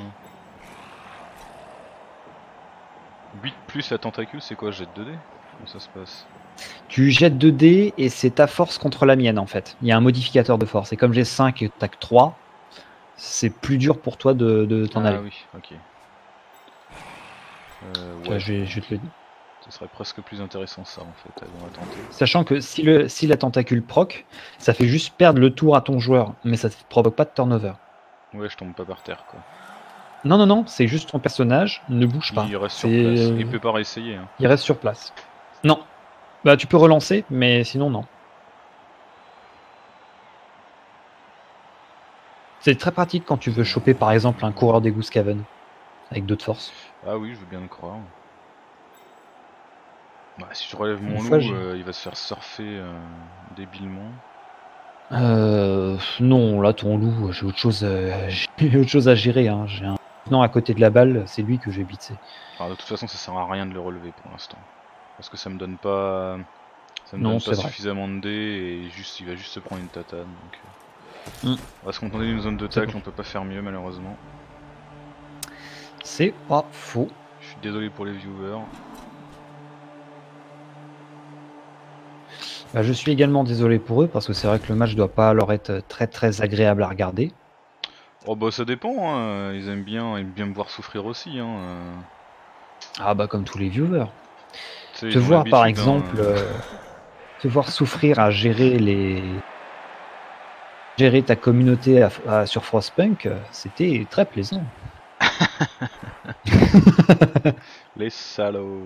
Speaker 1: 8 plus la tentacule, c'est quoi? Jet 2D? Comment ça se passe?
Speaker 2: Tu jettes 2 dés et c'est ta force contre la mienne en fait. Il y a un modificateur de force. Et comme j'ai 5 et t'as que 3, c'est plus dur pour toi de t'en aller.
Speaker 1: Ah oui, ok.
Speaker 2: Ouais. Je vais te le dire.
Speaker 1: Ce serait presque plus intéressant ça en fait. Allez, on va tenter.
Speaker 2: Sachant que si la tentacule proc, ça fait juste perdre le tour à ton joueur, mais ça ne provoque pas de turnover.
Speaker 1: Ouais, je tombe pas par terre quoi.
Speaker 2: Non, c'est juste ton personnage ne bouge pas.
Speaker 1: Il reste sur place. Il peut pas réessayer. Hein.
Speaker 2: Il reste sur place. Non. Bah tu peux relancer, mais sinon non. C'est très pratique quand tu veux choper par exemple un coureur d'égout Skaven avec 2 de force.
Speaker 1: Ah oui, je veux bien le croire. Bah, si je relève mon
Speaker 2: fois,
Speaker 1: loup, il va se faire surfer débilement.
Speaker 2: Non, là ton loup, j'ai autre chose à gérer. Hein. J'ai un non à côté de la balle, c'est lui que j'ai bitsé.
Speaker 1: Alors, de toute façon, ça sert à rien de le relever pour l'instant. Parce que ça me donne pas, donne pas suffisamment de dés et il va juste se prendre une tatane. Donc, on va se contenter d'une zone de tacle, on peut pas faire mieux malheureusement.
Speaker 2: C'est pas faux.
Speaker 1: Je suis désolé pour les viewers.
Speaker 2: Bah, je suis également désolé pour eux parce que c'est vrai que le match doit pas leur être très agréable à regarder.
Speaker 1: Oh bah ça dépend, hein. Ils aiment bien me voir souffrir aussi. Hein.
Speaker 2: Ah bah comme tous les viewers. Te voir par exemple, te voir souffrir à gérer ta communauté sur Frostpunk, c'était très plaisant.
Speaker 1: Les salauds.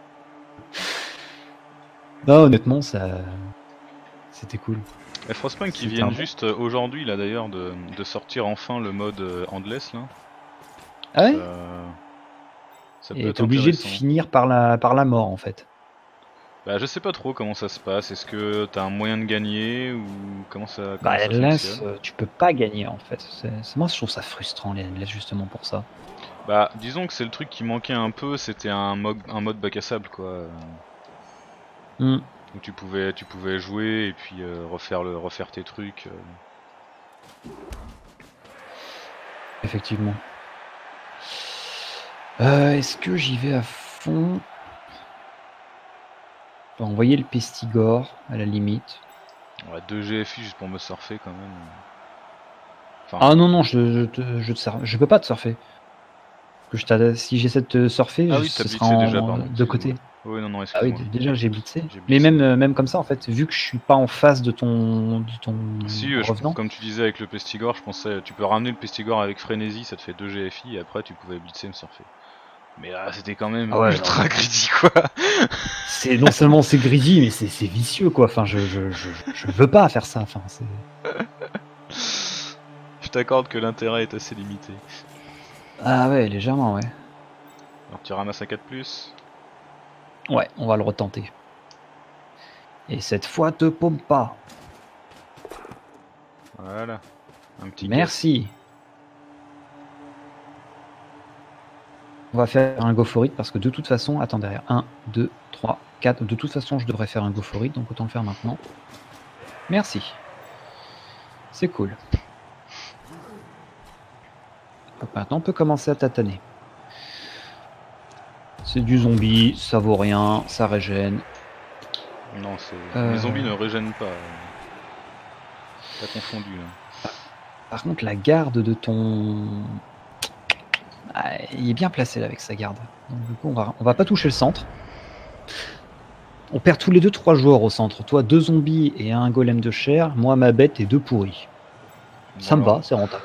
Speaker 2: Non, honnêtement, c'était cool.
Speaker 1: Et Frostpunk qui viennent juste aujourd'hui là d'ailleurs de sortir enfin le mode Endless là.
Speaker 2: Ah ouais
Speaker 1: ça peut
Speaker 2: et
Speaker 1: être
Speaker 2: t'es obligé de finir par la mort en fait.
Speaker 1: Bah je sais pas trop comment ça se passe, est-ce que t'as un moyen de gagner ou comment ça
Speaker 2: Endless, tu peux pas gagner en fait. Moi je trouve ça frustrant les Endless justement pour ça.
Speaker 1: Bah disons que c'est le truc qui manquait un peu, c'était un mode bac à sable quoi. Où tu pouvais jouer et puis refaire tes trucs.
Speaker 2: Effectivement. Est-ce que j'y vais à fond? On va envoyer le Pestigore à la limite.
Speaker 1: Ouais, 2 GFI juste pour me surfer quand même.
Speaker 2: Enfin... Ah non, je peux pas te surfer. Si j'essaie de te surfer, ce sera
Speaker 1: déjà,
Speaker 2: de côté.
Speaker 1: Oui, non,
Speaker 2: ah oui, déjà j'ai blitzé. Mais même comme ça, en fait, vu que je suis pas en face de ton
Speaker 1: si,
Speaker 2: revenant.
Speaker 1: Comme tu disais avec le Pestigore, je pensais, tu peux ramener le Pestigore avec frénésie, ça te fait 2 GFI et après tu pouvais blitzer et me surfer. Mais là, c'était quand même ultra greedy quoi.
Speaker 2: C'est non seulement c'est greedy, mais c'est vicieux quoi. Enfin, je veux pas faire ça. Enfin,
Speaker 1: je t'accorde que l'intérêt est assez limité.
Speaker 2: Ah ouais, légèrement, ouais.
Speaker 1: Alors tu ramasses à 4+.
Speaker 2: Ouais, on va le retenter. Et cette fois, te paume pas.
Speaker 1: Voilà. Un petit
Speaker 2: merci. On va faire un go for it parce que de toute façon, attends derrière. 1, 2, 3, 4. De toute façon, je devrais faire un go for it, donc autant le faire maintenant. Merci. C'est cool. Donc maintenant, on peut commencer à tataner. C'est du zombie, ça vaut rien, ça régène.
Speaker 1: Non, les zombies ne régènent pas. T'as confondu là.
Speaker 2: Par contre, la garde de ton... Ah, il est bien placé là avec sa garde. Donc, du coup, on va pas toucher le centre. On perd tous les deux 3 joueurs au centre. Toi, 2 zombies et un golem de chair. Moi, ma bête et 2 pourris. Ça me va, c'est rentable.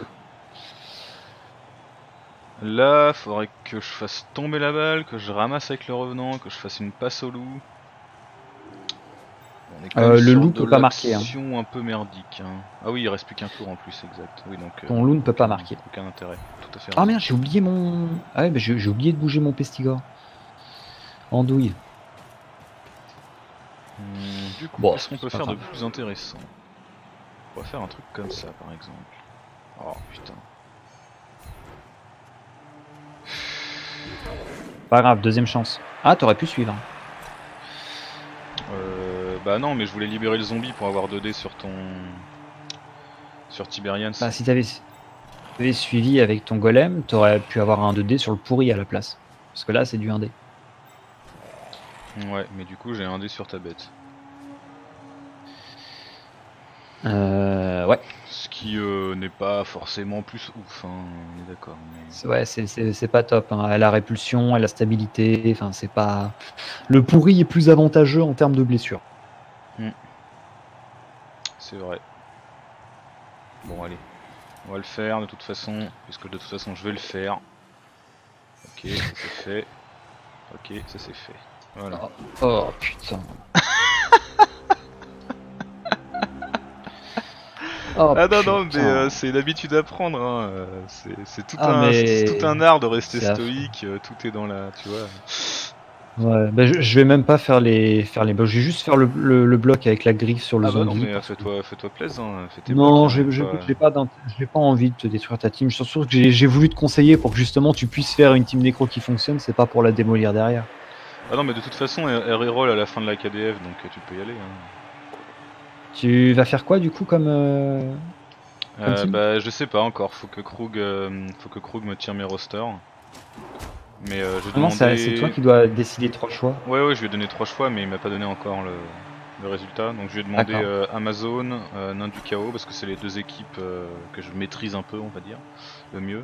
Speaker 1: Là, faudrait que je fasse tomber la balle, que je ramasse avec le revenant, que je fasse une passe au loup. On est quand même
Speaker 2: le
Speaker 1: sur
Speaker 2: loup
Speaker 1: de
Speaker 2: peut pas marquer.
Speaker 1: l'action un peu merdique. Hein. Ah oui, il reste plus qu'un tour en plus, exact. Oui, donc,
Speaker 2: Ton loup ne peut pas marquer.
Speaker 1: Aucun intérêt, tout à fait.
Speaker 2: Ah merde, j'ai oublié mon... Ah ouais, bah j'ai oublié de bouger mon pestigore. Andouille.
Speaker 1: Du coup,
Speaker 2: Bon,
Speaker 1: qu'est-ce qu'on peut faire de plus intéressant? On va faire un truc comme ça, par exemple. Oh putain.
Speaker 2: Pas grave, deuxième chance. Ah, t'aurais pu suivre.
Speaker 1: Bah non, mais je voulais libérer le zombie pour avoir 2 dés sur ton... Sur Tiberians.
Speaker 2: Bah si t'avais suivi avec ton golem, t'aurais pu avoir un 2D sur le pourri à la place. Parce que là, c'est du 1D.
Speaker 1: Ouais, mais du coup, j'ai un dé sur ta bête.
Speaker 2: Ouais.
Speaker 1: Ce qui n'est pas forcément plus ouf, hein, on est d'accord. Mais...
Speaker 2: Ouais, c'est pas top. Hein. Elle a répulsion, elle a stabilité. Enfin, c'est pas. Le pourri est plus avantageux en termes de blessure.
Speaker 1: C'est vrai. Bon, allez. On va le faire de toute façon, puisque de toute façon je vais le faire. Ok, ça c'est fait. Ok, ça c'est fait. Voilà.
Speaker 2: Oh putain.
Speaker 1: Oh, ah non, non, mais c'est l'habitude à prendre. Hein. C'est tout, tout un art de rester stoïque. Tout est dans la. Tu vois.
Speaker 2: Ouais, bah je vais même pas faire les. Je vais juste faire le bloc avec la griffe sur le zombie.
Speaker 1: Ah bah non, mais fais-toi plaisir. Hein. Fais tes
Speaker 2: non,
Speaker 1: blocs,
Speaker 2: j'ai pas envie de te détruire ta team. Surtout que j'ai voulu te conseiller pour que justement tu puisses faire une team nécro qui fonctionne. C'est pas pour la démolir derrière.
Speaker 1: Ah non, mais de toute façon, elle reroll à la fin de la KDF, donc tu peux y aller. Hein.
Speaker 2: Tu vas faire quoi du coup comme
Speaker 1: bah je sais pas encore. Faut que Krug me tire mes rosters. Mais je demandé...
Speaker 2: c'est toi qui dois décider 3 choix.
Speaker 1: Ouais, je lui ai donné 3 choix, mais il m'a pas donné encore le résultat. Donc je lui ai demandé Amazon, Nain du Chaos, parce que c'est les 2 équipes que je maîtrise un peu, on va dire, le mieux.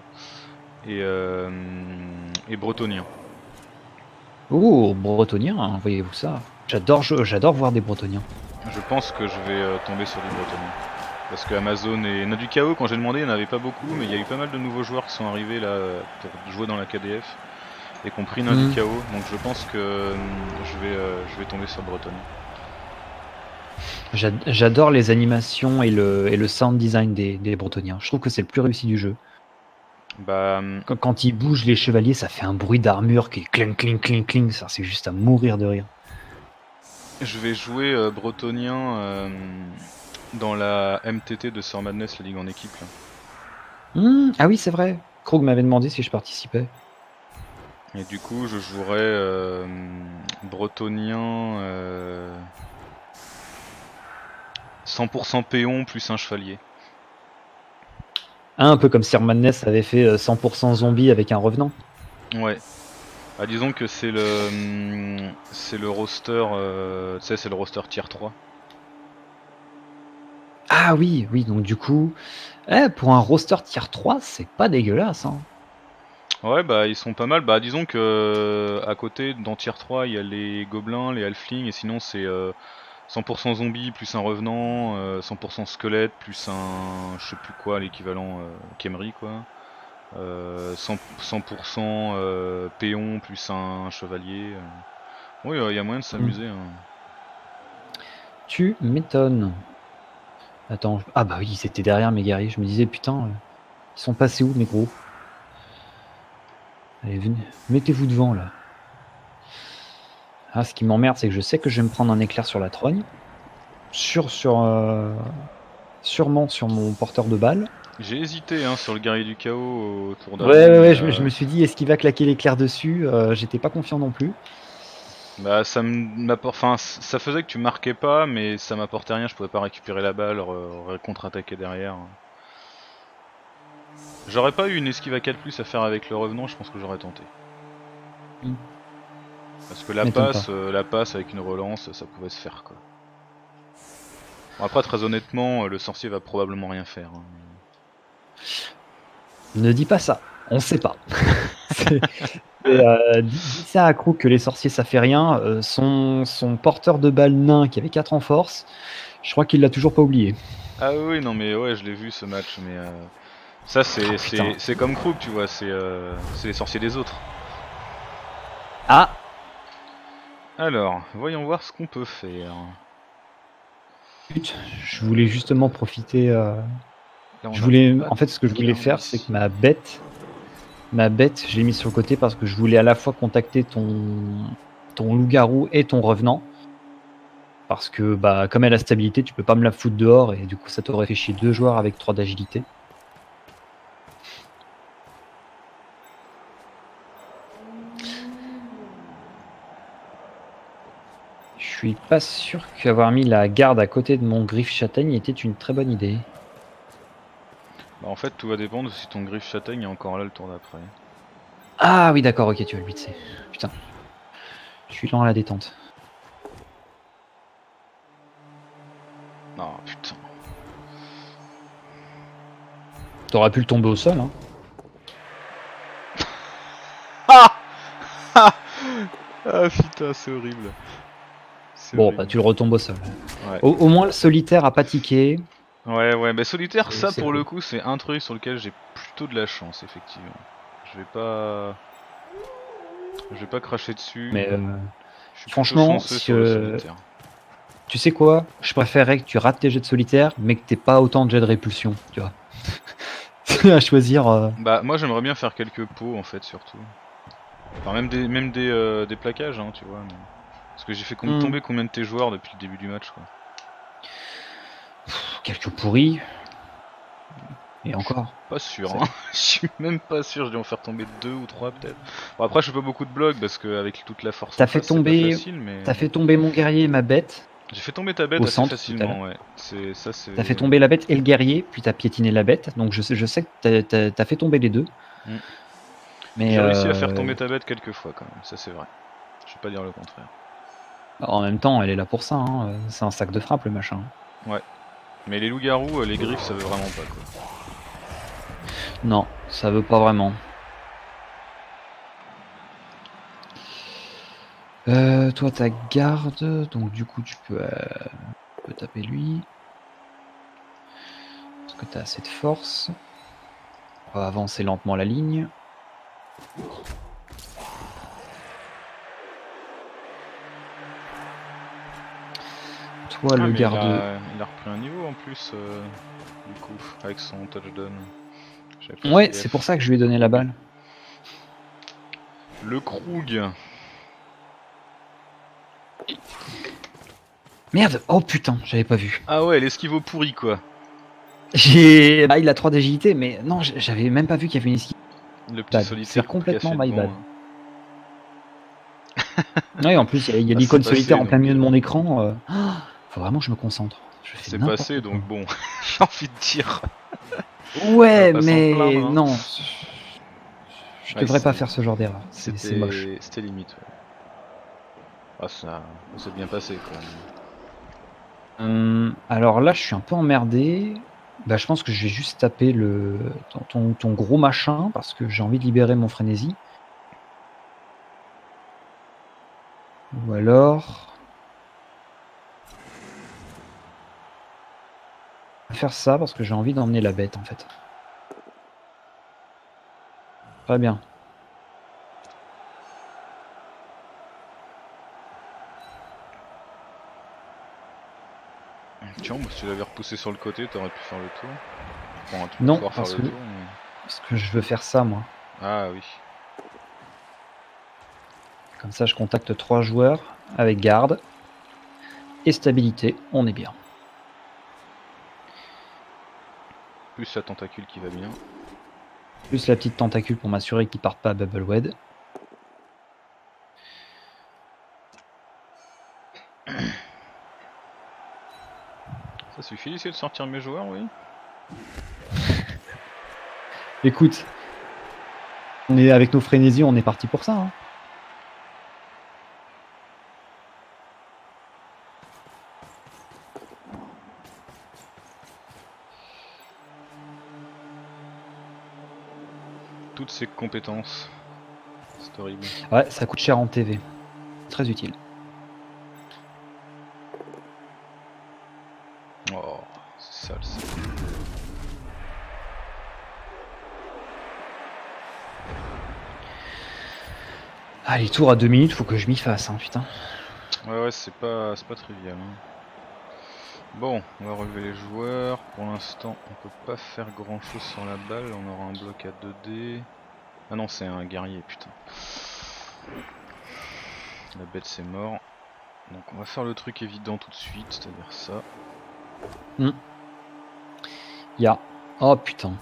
Speaker 1: Et Bretonien.
Speaker 2: Oh, Bretonien, voyez-vous ça. J'adore voir des Bretoniens.
Speaker 1: Je pense que je vais tomber sur des Bretoniens. Parce que Amazon et Nain du Chaos, quand j'ai demandé, il n'y en avait pas beaucoup, mais il y a eu pas mal de nouveaux joueurs qui sont arrivés là pour jouer dans la KDF. Y compris Nain du Chaos, donc je pense que je vais tomber sur Bretonien.
Speaker 2: J'adore les animations et le sound design des Bretoniens. Je trouve que c'est le plus réussi du jeu.
Speaker 1: Bah,
Speaker 2: quand ils bougent les chevaliers, ça fait un bruit d'armure qui est cling cling cling cling. Ça, c'est juste à mourir de rire.
Speaker 1: Je vais jouer Bretonien dans la MTT de Sir Madness, la ligue en équipe. Là.
Speaker 2: Ah oui, c'est vrai. Krug m'avait demandé si je participais.
Speaker 1: Et du coup, je jouerai Bretonien 100% péon plus un chevalier.
Speaker 2: Un peu comme Sir Madness avait fait 100% zombie avec un revenant.
Speaker 1: Ouais. Ah, disons que c'est le roster, tu sais, c'est le roster tier 3.
Speaker 2: Ah oui, donc du coup, pour un roster tier 3, c'est pas dégueulasse. Hein.
Speaker 1: Ouais, bah ils sont pas mal. Bah disons que à côté, dans tier 3, il y a les gobelins, les halflings, et sinon c'est 100% zombie plus un revenant, 100% squelette plus un je sais plus quoi, l'équivalent Khemri quoi. 100% péon plus un chevalier. Oui, il y a moyen de s'amuser. Hein.
Speaker 2: Tu m'étonnes. Attends, ah bah oui, ils étaient derrière mes guerriers. Je me disais, putain, ils sont passés où mes gros? Allez, venez, mettez-vous devant là. Ah, ce qui m'emmerde, c'est que je sais que je vais me prendre un éclair sur la trogne. Sûrement sur mon porteur de balles.
Speaker 1: J'ai hésité hein, sur le guerrier du chaos autour d'un.
Speaker 2: Ouais, je me suis dit, est-ce qu'il va claquer l'éclair dessus? J'étais pas confiant non plus.
Speaker 1: Bah ça m'apporte, enfin ça faisait que tu marquais pas, mais ça m'apportait rien. Je pouvais pas récupérer la balle, contre-attaquer derrière. J'aurais pas eu une esquive à 4+ à faire avec le revenant, je pense que j'aurais tenté. Parce que
Speaker 2: M'étonne
Speaker 1: la passe avec une relance, ça pouvait se faire quoi. Bon, après, très honnêtement, le sorcier va probablement rien faire. Hein.
Speaker 2: Ne dis pas ça, on sait pas. Dis ça à Krug que les sorciers ça fait rien. Son porteur de balle nain qui avait 4 en force, je crois qu'il l'a toujours pas oublié.
Speaker 1: Ah oui, non mais ouais, je l'ai vu ce match, mais ça c'est comme Krug, tu vois, c'est les sorciers des autres.
Speaker 2: Ah,
Speaker 1: Alors, voyons voir ce qu'on peut faire.
Speaker 2: pute, je voulais justement profiter.
Speaker 1: Là, on
Speaker 2: Je
Speaker 1: a
Speaker 2: voulais,
Speaker 1: pas
Speaker 2: en fait, ce que je voulais
Speaker 1: garde
Speaker 2: faire,
Speaker 1: ici.
Speaker 2: c'est que ma bête, je l'ai mise sur le côté parce que je voulais à la fois contacter ton loup-garou et ton revenant. Parce que, bah, comme elle a stabilité, tu peux pas me la foutre dehors et du coup, ça t'aurait fait chier 2 joueurs avec 3 d'agilité. Je suis pas sûr qu'avoir mis la garde à côté de mon griffe châtaigne était une très bonne idée.
Speaker 1: Bah, en fait, tout va dépendre de si ton griffe châtaigne est encore là le tour d'après.
Speaker 2: Ah oui, d'accord, ok, tu as le 8C. Putain. Je suis lent à la détente.
Speaker 1: Ah putain.
Speaker 2: T'aurais pu le tomber au sol, hein.
Speaker 1: Ah putain, c'est horrible.
Speaker 2: Bon, bah tu le retombes au sol.
Speaker 1: Ouais.
Speaker 2: Au moins le solitaire a pas tiqué.
Speaker 1: Ouais, mais solitaire, ça
Speaker 2: C'est
Speaker 1: pour
Speaker 2: cool.
Speaker 1: le coup, c'est un truc sur lequel j'ai plutôt de la chance, effectivement. Je vais pas cracher dessus.
Speaker 2: Mais
Speaker 1: Je suis
Speaker 2: franchement,
Speaker 1: plutôt chanceux sur le solitaire.
Speaker 2: tu sais quoi? Je préférerais que tu rates tes jets de solitaire, mais que t'aies pas autant de jets de répulsion, tu vois. À choisir.
Speaker 1: Bah, moi j'aimerais bien faire quelques pots en fait, surtout. Enfin, même des plaquages, hein, tu vois. Mais... Parce que j'ai fait tomber combien de tes joueurs depuis le début du match, quoi.
Speaker 2: Quelques pourris. Et encore.
Speaker 1: Pas sûr, hein. Je suis même pas sûr, je vais en faire tomber 2 ou 3 peut-être. Bon, après, je fais pas beaucoup de blocs parce qu'avec toute la force,
Speaker 2: T'as fait tomber.
Speaker 1: pas facile, mais...
Speaker 2: T'as fait tomber mon guerrier et ma bête.
Speaker 1: J'ai fait tomber ta bête
Speaker 2: Au
Speaker 1: assez
Speaker 2: centre,
Speaker 1: facilement, ouais.
Speaker 2: T'as fait tomber la bête et le guerrier, puis t'as piétiné la bête. Donc je sais que t'as fait tomber les deux.
Speaker 1: Mm.
Speaker 2: Mais
Speaker 1: J'ai réussi à faire tomber ta bête quelques fois quand même, ça c'est vrai. Je vais pas dire le contraire.
Speaker 2: En même temps, elle est là pour ça. Hein. C'est un sac de frappe le machin.
Speaker 1: Ouais. Mais les loups-garous, les griffes, ça veut vraiment pas quoi.
Speaker 2: Non, ça veut pas vraiment. Toi ta garde, donc du coup tu peux taper lui. Parce que t'as assez de force. On va avancer lentement la ligne. Toi le garde...
Speaker 1: Il a repris un niveau en plus, du coup, avec son touchdown.
Speaker 2: Ouais, c'est pour ça que je lui ai donné la balle.
Speaker 1: Le Krug.
Speaker 2: Merde, oh putain, j'avais pas vu.
Speaker 1: Ah ouais, l'esquive au pourri quoi.
Speaker 2: Bah, il a 3 d'agilité, mais non, j'avais même pas vu qu'il y avait une esquive.
Speaker 1: Le petit solitaire.
Speaker 2: C'est complètement my bad.
Speaker 1: Hein.
Speaker 2: Ouais, en plus, il y a l'icône solitaire en plein milieu de mon écran. Faut vraiment que je me concentre.
Speaker 1: C'est passé, donc bon, j'ai envie de dire.
Speaker 2: Ouais, mais plaindre, hein. Non. Je devrais pas faire ce genre d'erreur. C'est moche.
Speaker 1: C'était limite. Ouais. Ah, ça s'est bien passé quand
Speaker 2: même. Alors là, je suis un peu emmerdé. Bah, je pense que je vais juste taper ton gros machin parce que j'ai envie de libérer mon frénésie. Ou alors... faire ça parce que j'ai envie d'emmener la bête en fait. Très bien.
Speaker 1: Tiens, moi, si tu l'avais repoussé sur le côté, t'aurais pu faire le tour. Bon, tu
Speaker 2: non,
Speaker 1: pouvoir
Speaker 2: parce
Speaker 1: faire
Speaker 2: que,
Speaker 1: le tour, mais...
Speaker 2: parce que je veux faire ça moi.
Speaker 1: Ah oui.
Speaker 2: Comme ça je contacte 3 joueurs avec garde et stabilité, on est bien.
Speaker 1: Plus la tentacule qui va bien.
Speaker 2: Plus la petite tentacule pour m'assurer qu'ils partent pas à Bubblewed.
Speaker 1: Ça suffit d'essayer de sortir mes joueurs, oui.
Speaker 2: Écoute, on est avec nos frénésies, on est parti pour ça. Hein.
Speaker 1: toutes ses compétences. C'est horrible.
Speaker 2: Ouais, ça coûte cher en TV. Très utile.
Speaker 1: Oh, c'est sale ça.
Speaker 2: Ah, les tours à 2 minutes, faut que je m'y fasse, hein, putain.
Speaker 1: Ouais, c'est pas trivial. Hein. Bon, on va relever les joueurs. Pour l'instant, on peut pas faire grand chose sur la balle. On aura un bloc à 2D. Ah non, c'est un guerrier, putain. La bête c'est mort. Donc on va faire le truc évident tout de suite, c'est-à-dire ça.
Speaker 2: Ya. Oh putain.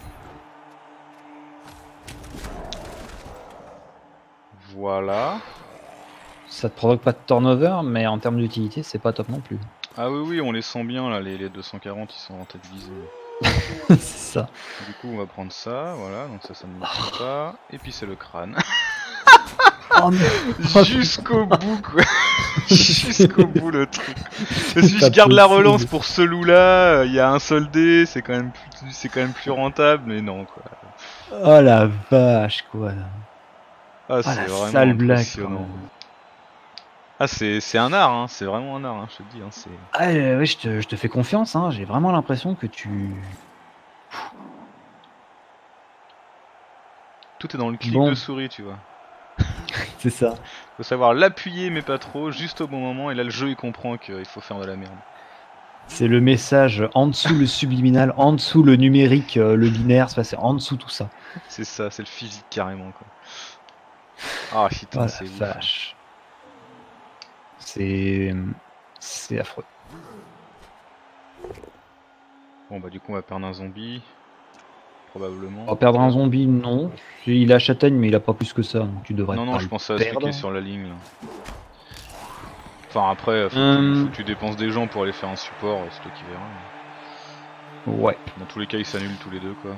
Speaker 1: Voilà.
Speaker 2: Ça te provoque pas de turnover, mais en termes d'utilité, c'est pas top non plus.
Speaker 1: Ah oui, on les sent bien là, les 240 ils sont rentabilisés.
Speaker 2: C'est ça.
Speaker 1: Du coup on va prendre ça, voilà, donc ça ne marche pas. Et puis c'est le crâne.
Speaker 2: Oh non.
Speaker 1: Jusqu'au bout quoi. Jusqu'au bout le truc. Et si je garde la relance pour ce loup là, il y a un seul dé, c'est quand même plus rentable, mais non quoi.
Speaker 2: Oh la vache quoi.
Speaker 1: Ah c'est
Speaker 2: la
Speaker 1: vraiment
Speaker 2: sale blague,
Speaker 1: impressionnant.
Speaker 2: quand même.
Speaker 1: Ah c'est un art, hein. C'est vraiment un art, hein, je te dis. Hein, c'est...
Speaker 2: Ah ouais, je te fais confiance, hein. J'ai vraiment l'impression que tu...
Speaker 1: Tout est dans le clic
Speaker 2: Bon.
Speaker 1: de souris, tu vois.
Speaker 2: C'est ça.
Speaker 1: Faut savoir l'appuyer mais pas trop, juste au bon moment, et là le jeu il comprend qu'il faut faire de la merde.
Speaker 2: C'est le message en dessous le subliminal, en dessous le numérique, le binaire, c'est en dessous tout ça.
Speaker 1: C'est ça, c'est le physique carrément quoi. Ah putain,
Speaker 2: Oh
Speaker 1: c'est
Speaker 2: la
Speaker 1: ouf.
Speaker 2: vache. C'est affreux.
Speaker 1: Bon bah du coup on va perdre un zombie. Probablement.
Speaker 2: On va perdre un zombie, non. Il a châtaigne, mais il a pas plus que ça, donc tu devrais
Speaker 1: Non,
Speaker 2: pas
Speaker 1: je
Speaker 2: le
Speaker 1: pensais à
Speaker 2: perdre.
Speaker 1: cliquer sur la ligne là. Enfin après, faut que tu dépenses des gens pour aller faire un support, c'est toi qui verras.
Speaker 2: Ouais.
Speaker 1: Dans tous les cas ils s'annulent tous les deux quoi.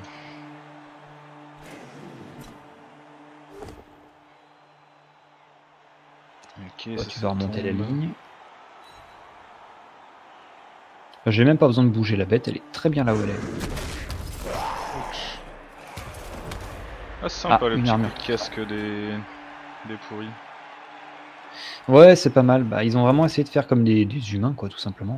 Speaker 1: Ok,
Speaker 2: Ouais,
Speaker 1: ça,
Speaker 2: tu
Speaker 1: ça
Speaker 2: vas remonter la
Speaker 1: tombe.
Speaker 2: ligne. J'ai même pas besoin de bouger la bête, elle est très bien là où elle est.
Speaker 1: Ouch. Ah c'est sympa le
Speaker 2: une
Speaker 1: petit
Speaker 2: armure.
Speaker 1: coup de casque des pourris.
Speaker 2: Ouais, c'est pas mal. Bah, ils ont vraiment essayé de faire comme des humains, quoi, tout simplement.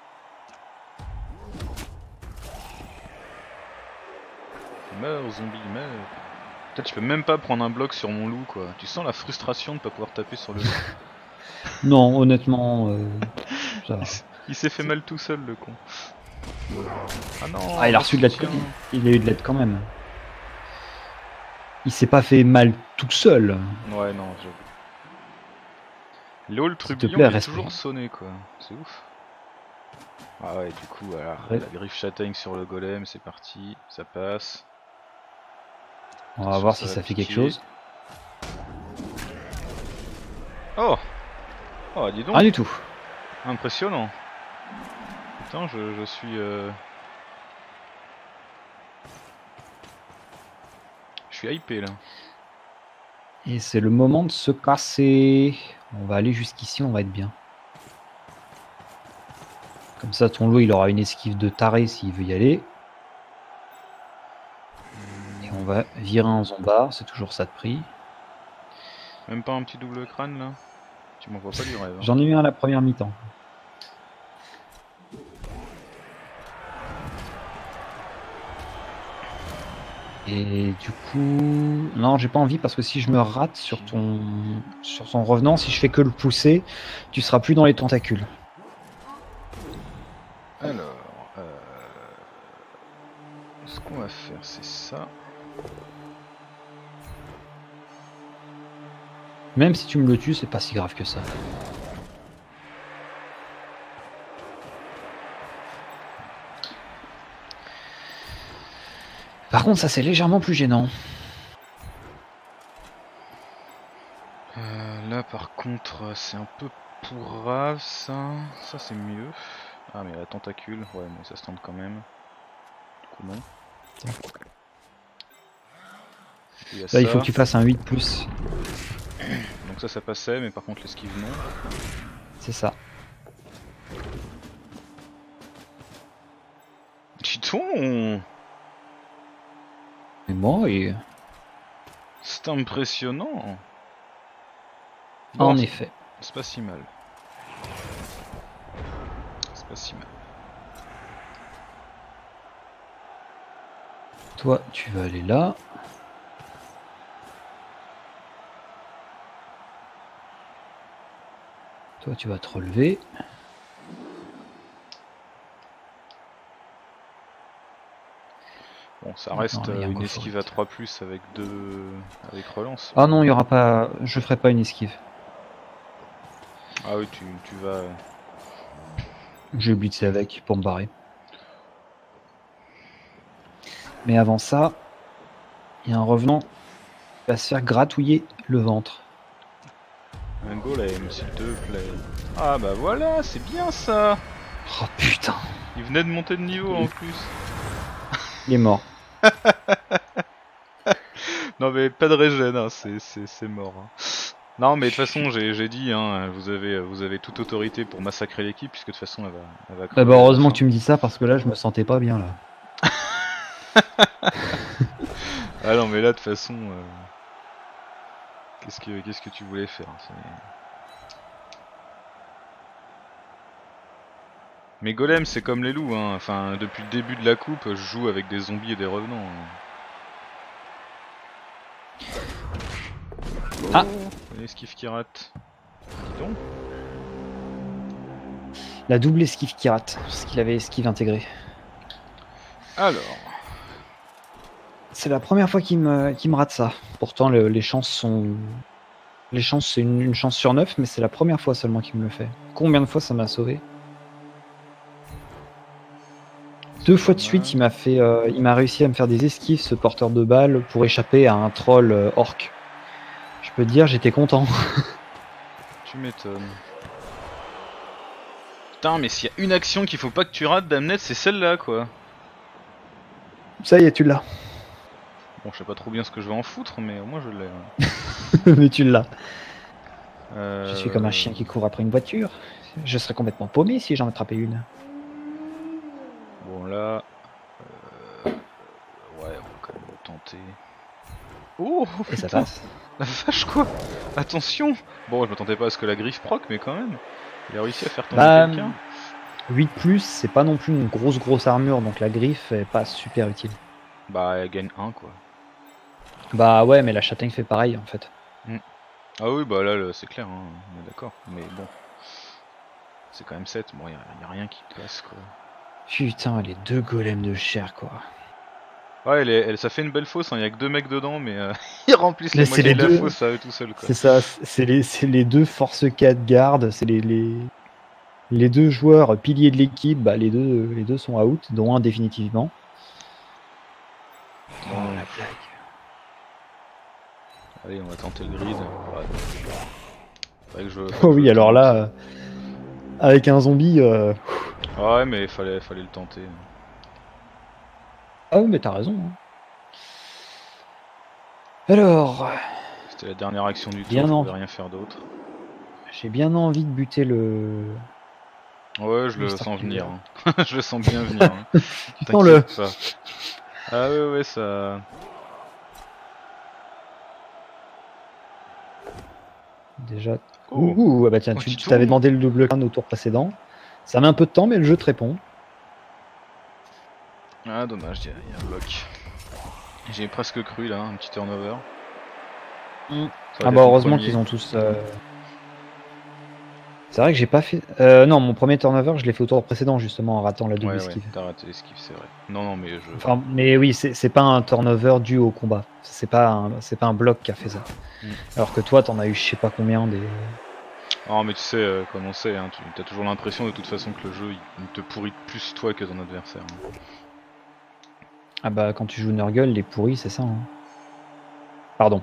Speaker 1: Meurs zombie, meurs. Peut-être je peux même pas prendre un bloc sur mon loup quoi. Tu sens la frustration de pas pouvoir taper sur le loup.
Speaker 2: Non, honnêtement, ça va.
Speaker 1: Il s'est fait mal tout seul le con. Ah non.
Speaker 2: Ah, il a reçu de l'aide. Il a eu de l'aide quand même. Il s'est pas fait mal tout seul.
Speaker 1: Ouais non, j'avoue. L'eau le
Speaker 2: S'il te
Speaker 1: trubillon
Speaker 2: plaît,
Speaker 1: il est
Speaker 2: reste
Speaker 1: toujours
Speaker 2: pris.
Speaker 1: sonné quoi. C'est ouf. Ah ouais du coup voilà,
Speaker 2: Ouais.
Speaker 1: la griffe châtaigne sur le golem, c'est parti, ça passe.
Speaker 2: On va voir si ça fait quelque chose.
Speaker 1: Oh. Oh dis donc.
Speaker 2: Rien du tout.
Speaker 1: Impressionnant. Putain je suis je suis hypé là.
Speaker 2: Et c'est le moment de se casser. On va aller jusqu'ici, on va être bien. Comme ça, ton loup, il aura une esquive de taré s'il veut y aller. Et on va virer un zombard, c'est toujours ça de prix.
Speaker 1: Même pas un petit double crâne là. Tu m'envoies pas du rêve. Hein.
Speaker 2: J'en ai eu un à la première mi-temps. Et du coup... Non, j'ai pas envie parce que si je me rate sur son revenant, si je fais que le pousser, tu seras plus dans les tentacules.
Speaker 1: Alors, ce qu'on va faire c'est ça.
Speaker 2: Même si tu me le tues, c'est pas si grave que ça. Par contre, ça c'est légèrement plus gênant.
Speaker 1: Là par contre c'est un peu pourrave ça. Ça c'est mieux. Ah mais la tentacule, ouais mais ça se tente quand même. Du coup non. Il
Speaker 2: Là, il faut que tu fasses un 8+.
Speaker 1: Donc ça passait mais par contre l'esquive non.
Speaker 2: C'est ça.
Speaker 1: Dis donc.
Speaker 2: Mais bon, et...
Speaker 1: C'est impressionnant.
Speaker 2: En effet.
Speaker 1: C'est pas si mal. C'est pas si mal.
Speaker 2: Toi, tu vas aller là. Toi, tu vas te relever.
Speaker 1: Bon, ça reste
Speaker 2: Non, il y a un
Speaker 1: une
Speaker 2: go
Speaker 1: esquive
Speaker 2: for
Speaker 1: à
Speaker 2: it.
Speaker 1: 3+ avec avec relance.
Speaker 2: Ah non, il y aura pas. Je ferai pas une esquive.
Speaker 1: Ah oui, tu vas.
Speaker 2: J'ai blitzé avec pour me barrer. Mais avant ça, il y a un revenant qui va se faire gratouiller le ventre.
Speaker 1: Un golem, s'il te plaît. Ah bah voilà, c'est bien ça.
Speaker 2: Oh putain,
Speaker 1: Il venait de monter de niveau en plus.
Speaker 2: il est mort.
Speaker 1: Non mais pas de régène, hein, c'est mort. Hein. Non mais de toute façon j'ai dit, hein, vous avez toute autorité pour massacrer l'équipe puisque de toute façon elle va crever.
Speaker 2: Bah heureusement que tu me dis ça parce que là je me sentais pas bien là.
Speaker 1: Ah non mais là de toute façon, qu'est-ce que tu voulais faire? Mais golem c'est comme les loups, hein. Enfin depuis le début de la coupe je joue avec des zombies et des revenants. Hein.
Speaker 2: Ah.
Speaker 1: Une esquive qui rate. Dis donc.
Speaker 2: La double esquive qui rate, parce qu'il avait esquive intégrée.
Speaker 1: Alors.
Speaker 2: C'est la première fois qu'il me rate ça. Pourtant les chances sont... Les chances c'est une chance sur 9, mais c'est la première fois seulement qu'il me le fait. Combien de fois ça m'a sauvé? 2 fois de suite il m'a réussi à me faire des esquives ce porteur de balles pour échapper à un troll orc. Je peux te dire j'étais content.
Speaker 1: Tu m'étonnes. Putain mais s'il y a une action qu'il faut pas que tu rates Damned c'est celle-là quoi.
Speaker 2: Ça y est tu l'as.
Speaker 1: Bon je sais pas trop bien ce que je vais en foutre mais au moins je l'ai. Hein.
Speaker 2: Mais tu l'as. Je suis comme un chien qui court après une voiture. Je serais complètement paumé si j'en attrapais une.
Speaker 1: Bon là... ouais on va quand même le tenter. Oh
Speaker 2: Et ça
Speaker 1: putain.
Speaker 2: passe.
Speaker 1: La vache quoi. Attention. Bon je m'attendais pas à ce que la griffe proc mais quand même. Il a réussi à faire tomber quelqu'un.
Speaker 2: 8+, c'est pas non plus une grosse armure, donc la griffe est pas super utile.
Speaker 1: Bah elle gagne 1 quoi.
Speaker 2: Bah ouais, mais la châtaigne fait pareil en fait.
Speaker 1: Ah oui bah là c'est clair, hein. On est d'accord. Mais bon. C'est quand même 7, bon y a rien qui passe quoi.
Speaker 2: Putain, les 2 golems de chair quoi.
Speaker 1: Ouais ça fait une belle fosse, hein. Y a que 2 mecs dedans mais ils remplissent la
Speaker 2: Mais c'est
Speaker 1: moitié de
Speaker 2: les
Speaker 1: la
Speaker 2: deux.
Speaker 1: fosse à eux tout seuls quoi.
Speaker 2: C'est ça, c'est les 2 force 4 gardes, c'est les 2 joueurs piliers de l'équipe, bah les deux sont out, dont un définitivement. Oh la blague.
Speaker 1: Allez on va tenter le grid. Ouais. Faudrait que
Speaker 2: Oh oui, alors là, avec un zombie...
Speaker 1: Ah ouais mais fallait le tenter.
Speaker 2: Ah oui, mais t'as raison. Hein. Alors...
Speaker 1: C'était la dernière action du tour,
Speaker 2: Bien
Speaker 1: je
Speaker 2: non.
Speaker 1: pouvais rien faire d'autre.
Speaker 2: J'ai bien envie de buter le...
Speaker 1: Ouais, je le sens venir. Hein. Je le sens bien venir. Hein.
Speaker 2: Sens-le.
Speaker 1: T'inquiète pas. Ah ouais, ça...
Speaker 2: Déjà...
Speaker 1: Oh.
Speaker 2: Ouh, ah bah tiens,
Speaker 1: Oh,
Speaker 2: tu
Speaker 1: tu
Speaker 2: t'avais
Speaker 1: tournes.
Speaker 2: demandé le double crâne au tour précédent. Ça met un peu de temps, mais le jeu te répond.
Speaker 1: Ah dommage, il y a un bloc. J'ai presque cru là, un petit turnover.
Speaker 2: Ah bah heureusement qu'ils ont tous... C'est vrai que j'ai pas fait... non, mon premier turnover, je l'ai fait au tour précédent justement en ratant la double esquive.
Speaker 1: Ouais, t'as raté l'esquive, c'est vrai. Non, mais je...
Speaker 2: Enfin, mais oui, c'est pas un turnover dû au combat. C'est pas un bloc qui a fait ça. Alors que toi, t'en as eu je sais pas combien des...
Speaker 1: Oh mais tu sais, comme on sait, hein, t'as toujours l'impression de toute façon que le jeu il te pourrit plus toi que ton adversaire. Hein.
Speaker 2: Ah bah quand tu joues Nurgle, les pourris, c'est ça. Hein. Pardon.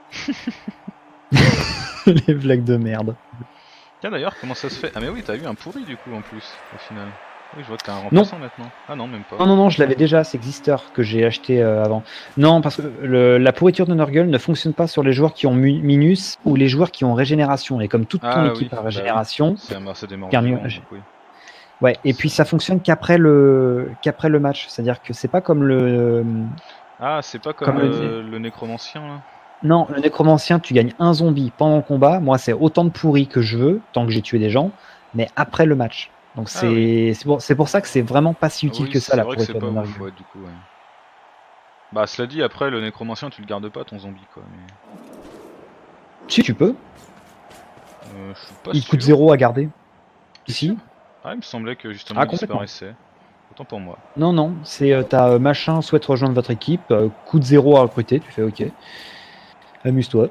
Speaker 2: Les blagues de merde.
Speaker 1: Tiens d'ailleurs, comment ça se fait? Ah mais oui, t'as eu un pourri du coup en plus, au final. Oui, je vois que t'as un remplaçant maintenant. Ah non, même pas.
Speaker 2: Non, je l'avais déjà, c'est Xister que j'ai acheté avant. Non, parce que la pourriture de Nurgle ne fonctionne pas sur les joueurs qui ont Minus ou les joueurs qui ont Régénération. Et comme toute ton équipe a Régénération...
Speaker 1: Oui. C'est des morts oui.
Speaker 2: Ouais, et puis ça fonctionne qu'après le match. C'est-à-dire que c'est pas comme le...
Speaker 1: Ah, c'est pas comme le nécromancien là?
Speaker 2: Non, le nécromancien, tu gagnes un zombie pendant le combat. Moi, c'est autant de pourris que je veux, tant que j'ai tué des gens, mais après le match. Donc
Speaker 1: Ah oui.
Speaker 2: c'est pour ça que c'est vraiment pas si
Speaker 1: Ah
Speaker 2: utile
Speaker 1: oui,
Speaker 2: que ça
Speaker 1: c'est
Speaker 2: la
Speaker 1: vrai que c'est
Speaker 2: pourriture
Speaker 1: pas
Speaker 2: de
Speaker 1: ouf,
Speaker 2: Nargu.
Speaker 1: ouais, du coup, ouais. Bah, cela dit, après, le nécromancien, tu le gardes pas, ton zombie, quoi. Mais...
Speaker 2: Si tu peux,
Speaker 1: je suis pas
Speaker 2: il
Speaker 1: sûr.
Speaker 2: coûte 0 à garder.
Speaker 1: T'es sûr?
Speaker 2: Ici.
Speaker 1: Ah, il me semblait que justement
Speaker 2: Ah,
Speaker 1: il
Speaker 2: complètement.
Speaker 1: disparaissait. Autant pour moi.
Speaker 2: Non, non, c'est t'as machin souhaite rejoindre votre équipe, coûte 0 à recruter, tu fais ok. Amuse-toi.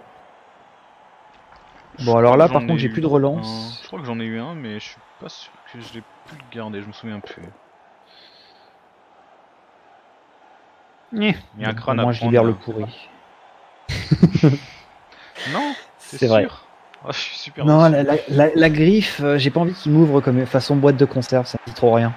Speaker 1: Je
Speaker 2: Bon, alors
Speaker 1: crois que
Speaker 2: là, par
Speaker 1: j'en ai
Speaker 2: contre, j'ai plus de
Speaker 1: eu un.
Speaker 2: relance.
Speaker 1: Je crois que j'en ai eu un, mais je suis pas sûr que je l'ai pu le garder, je me souviens plus. Il y a un
Speaker 2: Bon, au
Speaker 1: crâne à
Speaker 2: moins, je
Speaker 1: prendre
Speaker 2: libère le
Speaker 1: là.
Speaker 2: pourri.
Speaker 1: Non? T'es
Speaker 2: C'est vrai.
Speaker 1: sûr? Ah, je suis super
Speaker 2: Non,
Speaker 1: déçu.
Speaker 2: la griffe, j'ai pas envie qu'il m'ouvre comme façon boîte de conserve, ça me dit trop rien.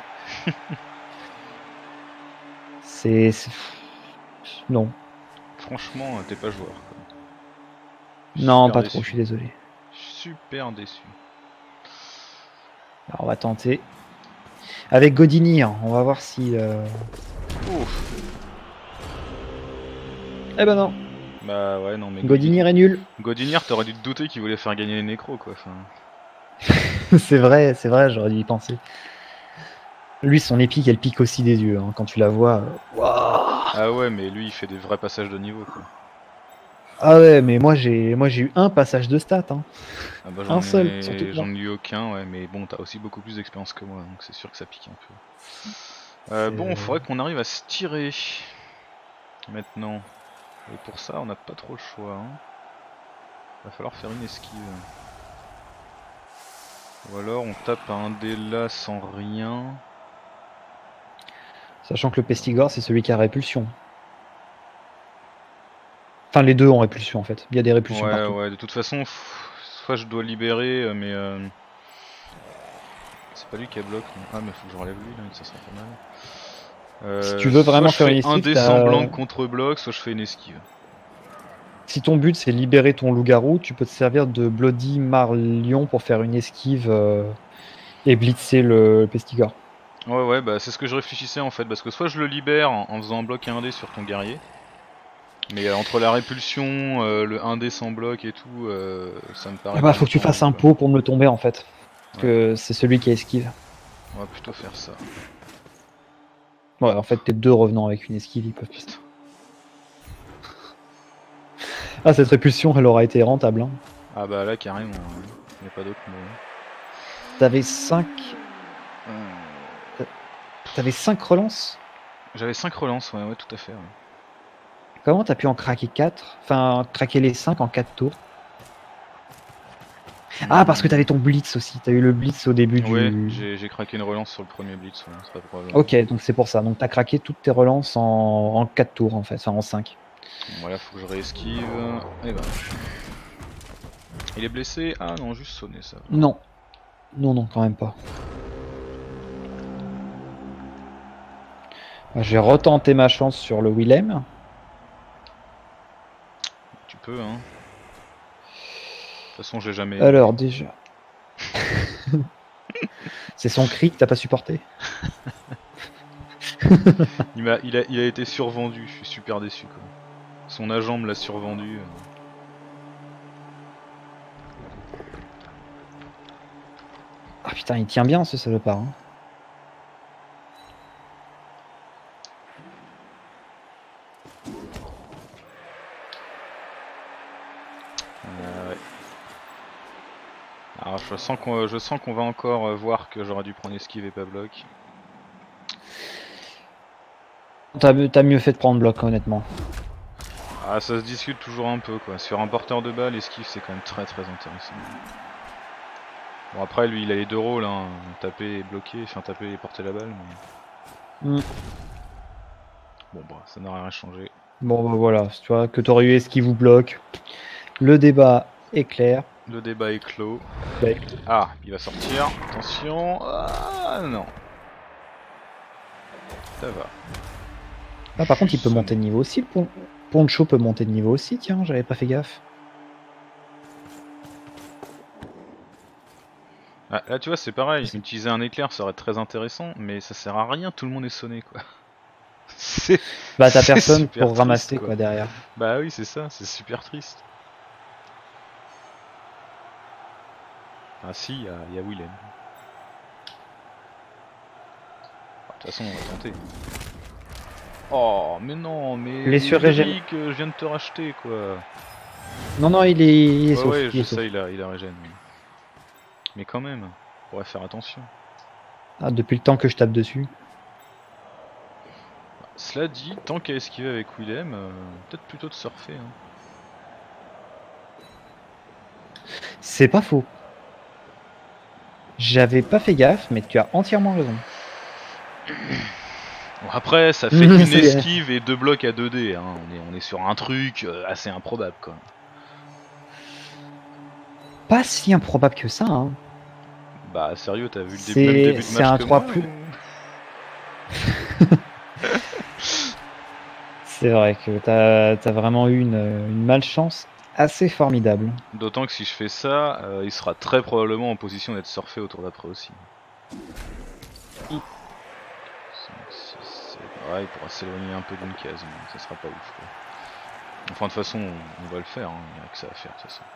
Speaker 2: C'est- Non.
Speaker 1: Franchement, t'es pas joueur, quoi. Je suis
Speaker 2: Non,
Speaker 1: super
Speaker 2: pas trop, je
Speaker 1: déçu.
Speaker 2: suis désolé.
Speaker 1: Je suis super déçu.
Speaker 2: Alors, on va tenter. Avec Godinir, on va voir si...
Speaker 1: Ouf.
Speaker 2: Eh ben non,
Speaker 1: Bah ouais, non mais
Speaker 2: Godinir est nul.
Speaker 1: Godinier, t'aurais dû te douter qu'il voulait faire gagner les nécros, quoi. Enfin...
Speaker 2: C'est vrai, j'aurais dû y penser. Lui, son épique, elle pique aussi des yeux. Hein. Quand tu la vois, waouh.
Speaker 1: Ah ouais, mais lui, il fait des vrais passages de niveau, quoi.
Speaker 2: Ah ouais, mais moi j'ai eu un passage de stats. Hein.
Speaker 1: Ah bah
Speaker 2: Un seul, sur toute
Speaker 1: j'en ai eu aucun, ouais, mais bon, t'as aussi beaucoup plus d'expérience que moi, donc c'est sûr que ça pique un peu. Bon, faudrait qu'on arrive à se tirer maintenant. Et pour ça, on n'a pas trop le choix. Hein. Va falloir faire une esquive. Ou alors on tape un dé là sans rien.
Speaker 2: Sachant que le Pestigore, c'est celui qui a répulsion. Enfin, les deux ont répulsion en fait. Il y a des répulsions
Speaker 1: Ouais,
Speaker 2: partout.
Speaker 1: ouais, de toute façon, soit je dois libérer, mais c'est pas lui qui a bloc. Non. Ah, mais faut que je relève lui, là, ça serait pas mal.
Speaker 2: Si tu veux vraiment
Speaker 1: Soit
Speaker 2: faire une
Speaker 1: je fais un
Speaker 2: esquive,
Speaker 1: dé sans blanc contre bloc, soit je fais une esquive.
Speaker 2: si ton but c'est libérer ton loup-garou, tu peux te servir de Bloody Marlion pour faire une esquive et blitzer le Pestigore.
Speaker 1: Ouais, ouais, bah c'est ce que je réfléchissais en fait, parce que soit je le libère en faisant un bloc et un dé sur ton guerrier, mais entre la répulsion, le 1D sans bloc et tout, ça me paraît.
Speaker 2: Ah bah, faut que tu fasses un pot pour me le tomber en fait. Parce que c'est celui qui a esquive.
Speaker 1: On va plutôt faire ça.
Speaker 2: Ouais, en fait, tes deux revenants avec une esquive, ils peuvent pas. Ah, cette répulsion, elle aura été rentable. Hein.
Speaker 1: Ah bah là, carrément, il n'y a pas d'autre mot.
Speaker 2: T'avais 5. T'avais 5 relances.
Speaker 1: J'avais 5 relances, ouais, tout à fait. Ouais.
Speaker 2: Comment t'as pu en craquer 4? Enfin, craquer les 5 en 4 tours. Ah, parce que t'avais ton blitz aussi. T'as eu le blitz au début
Speaker 1: Ouais,
Speaker 2: du.
Speaker 1: j'ai craqué une relance sur le premier blitz, ouais, c'est pas probable.
Speaker 2: Ok, donc c'est pour ça. Donc t'as craqué toutes tes relances en 4 tours en fait, enfin en 5.
Speaker 1: Voilà, faut que je réesquive. Et bah. Il est blessé? Ah non, juste sonné ça.
Speaker 2: Non. Non, non, quand même pas. Je vais retenter ma chance sur le Willem.
Speaker 1: Tu peux, hein. De toute façon, j'ai jamais.
Speaker 2: Alors, déjà. C'est son cri que t'as pas supporté.
Speaker 1: il a été survendu, je suis super déçu quoi. Son agent me l'a survendu.
Speaker 2: Ah putain, il tient bien ce salopard. Hein.
Speaker 1: Ouais. Alors je sens qu'on va encore voir que j'aurais dû prendre esquive et pas bloc.
Speaker 2: T'as mieux fait de prendre bloc, honnêtement.
Speaker 1: Ah, ça se discute toujours un peu quoi. Sur un porteur de balle, esquive c'est quand même très intéressant. Bon après lui il a les deux rôles, hein. Taper et bloquer, enfin taper et porter la balle. Mais... Bon bah ça n'aurait rien changé.
Speaker 2: Bon bah voilà, tu vois, que t'aurais eu esquive ou bloc. Le débat est clair.
Speaker 1: Le débat est clos.
Speaker 2: Ouais.
Speaker 1: Ah, il va sortir. Attention. Ah non. Ça va.
Speaker 2: Ah, par contre, il peut monter de niveau aussi. Le Poncho peut monter de niveau aussi, tiens, j'avais pas fait gaffe.
Speaker 1: Ah, là tu vois c'est pareil, utiliser un éclair ça aurait été très intéressant, mais ça sert à rien, tout le monde est sonné quoi.
Speaker 2: Bah t'as
Speaker 1: c'est
Speaker 2: personne
Speaker 1: super
Speaker 2: pour ramasser
Speaker 1: triste,
Speaker 2: quoi derrière.
Speaker 1: Bah oui, c'est ça, c'est super triste. Ah si, il y a Willem. De toute façon, on va tenter. Oh, mais non, mais
Speaker 2: Blessure régène.
Speaker 1: Lyric, je viens de te racheter, quoi.
Speaker 2: Non, il est
Speaker 1: Ouais,
Speaker 2: sauf.
Speaker 1: ouais,
Speaker 2: Il est
Speaker 1: je
Speaker 2: sauf.
Speaker 1: sais, il a régène. Oui. Mais quand même, on pourrait faire attention.
Speaker 2: Ah, depuis le temps que je tape dessus.
Speaker 1: Cela dit, tant qu'à esquiver avec Willem, peut-être plutôt de surfer. Hein.
Speaker 2: C'est pas faux. J'avais pas fait gaffe, mais tu as entièrement raison.
Speaker 1: Bon, après, ça fait une esquive et 2 blocs à 2D. Hein. On est sur un truc assez improbable, quoi.
Speaker 2: Pas si improbable que ça. Hein.
Speaker 1: Bah sérieux, t'as vu le même début de match
Speaker 2: C'est un
Speaker 1: que
Speaker 2: 3
Speaker 1: moi
Speaker 2: plus.
Speaker 1: ou...
Speaker 2: C'est vrai que t'as vraiment eu une malchance assez formidable.
Speaker 1: D'autant que si je fais ça, il sera très probablement en position d'être surfé au tour d'après aussi. 5, 6, 7... Ouais, il pourra s'éloigner un peu d'une case, mais ça sera pas ouf, quoi. Enfin, de toute façon, on va le faire, hein. Il n'y a que ça à faire, de toute façon.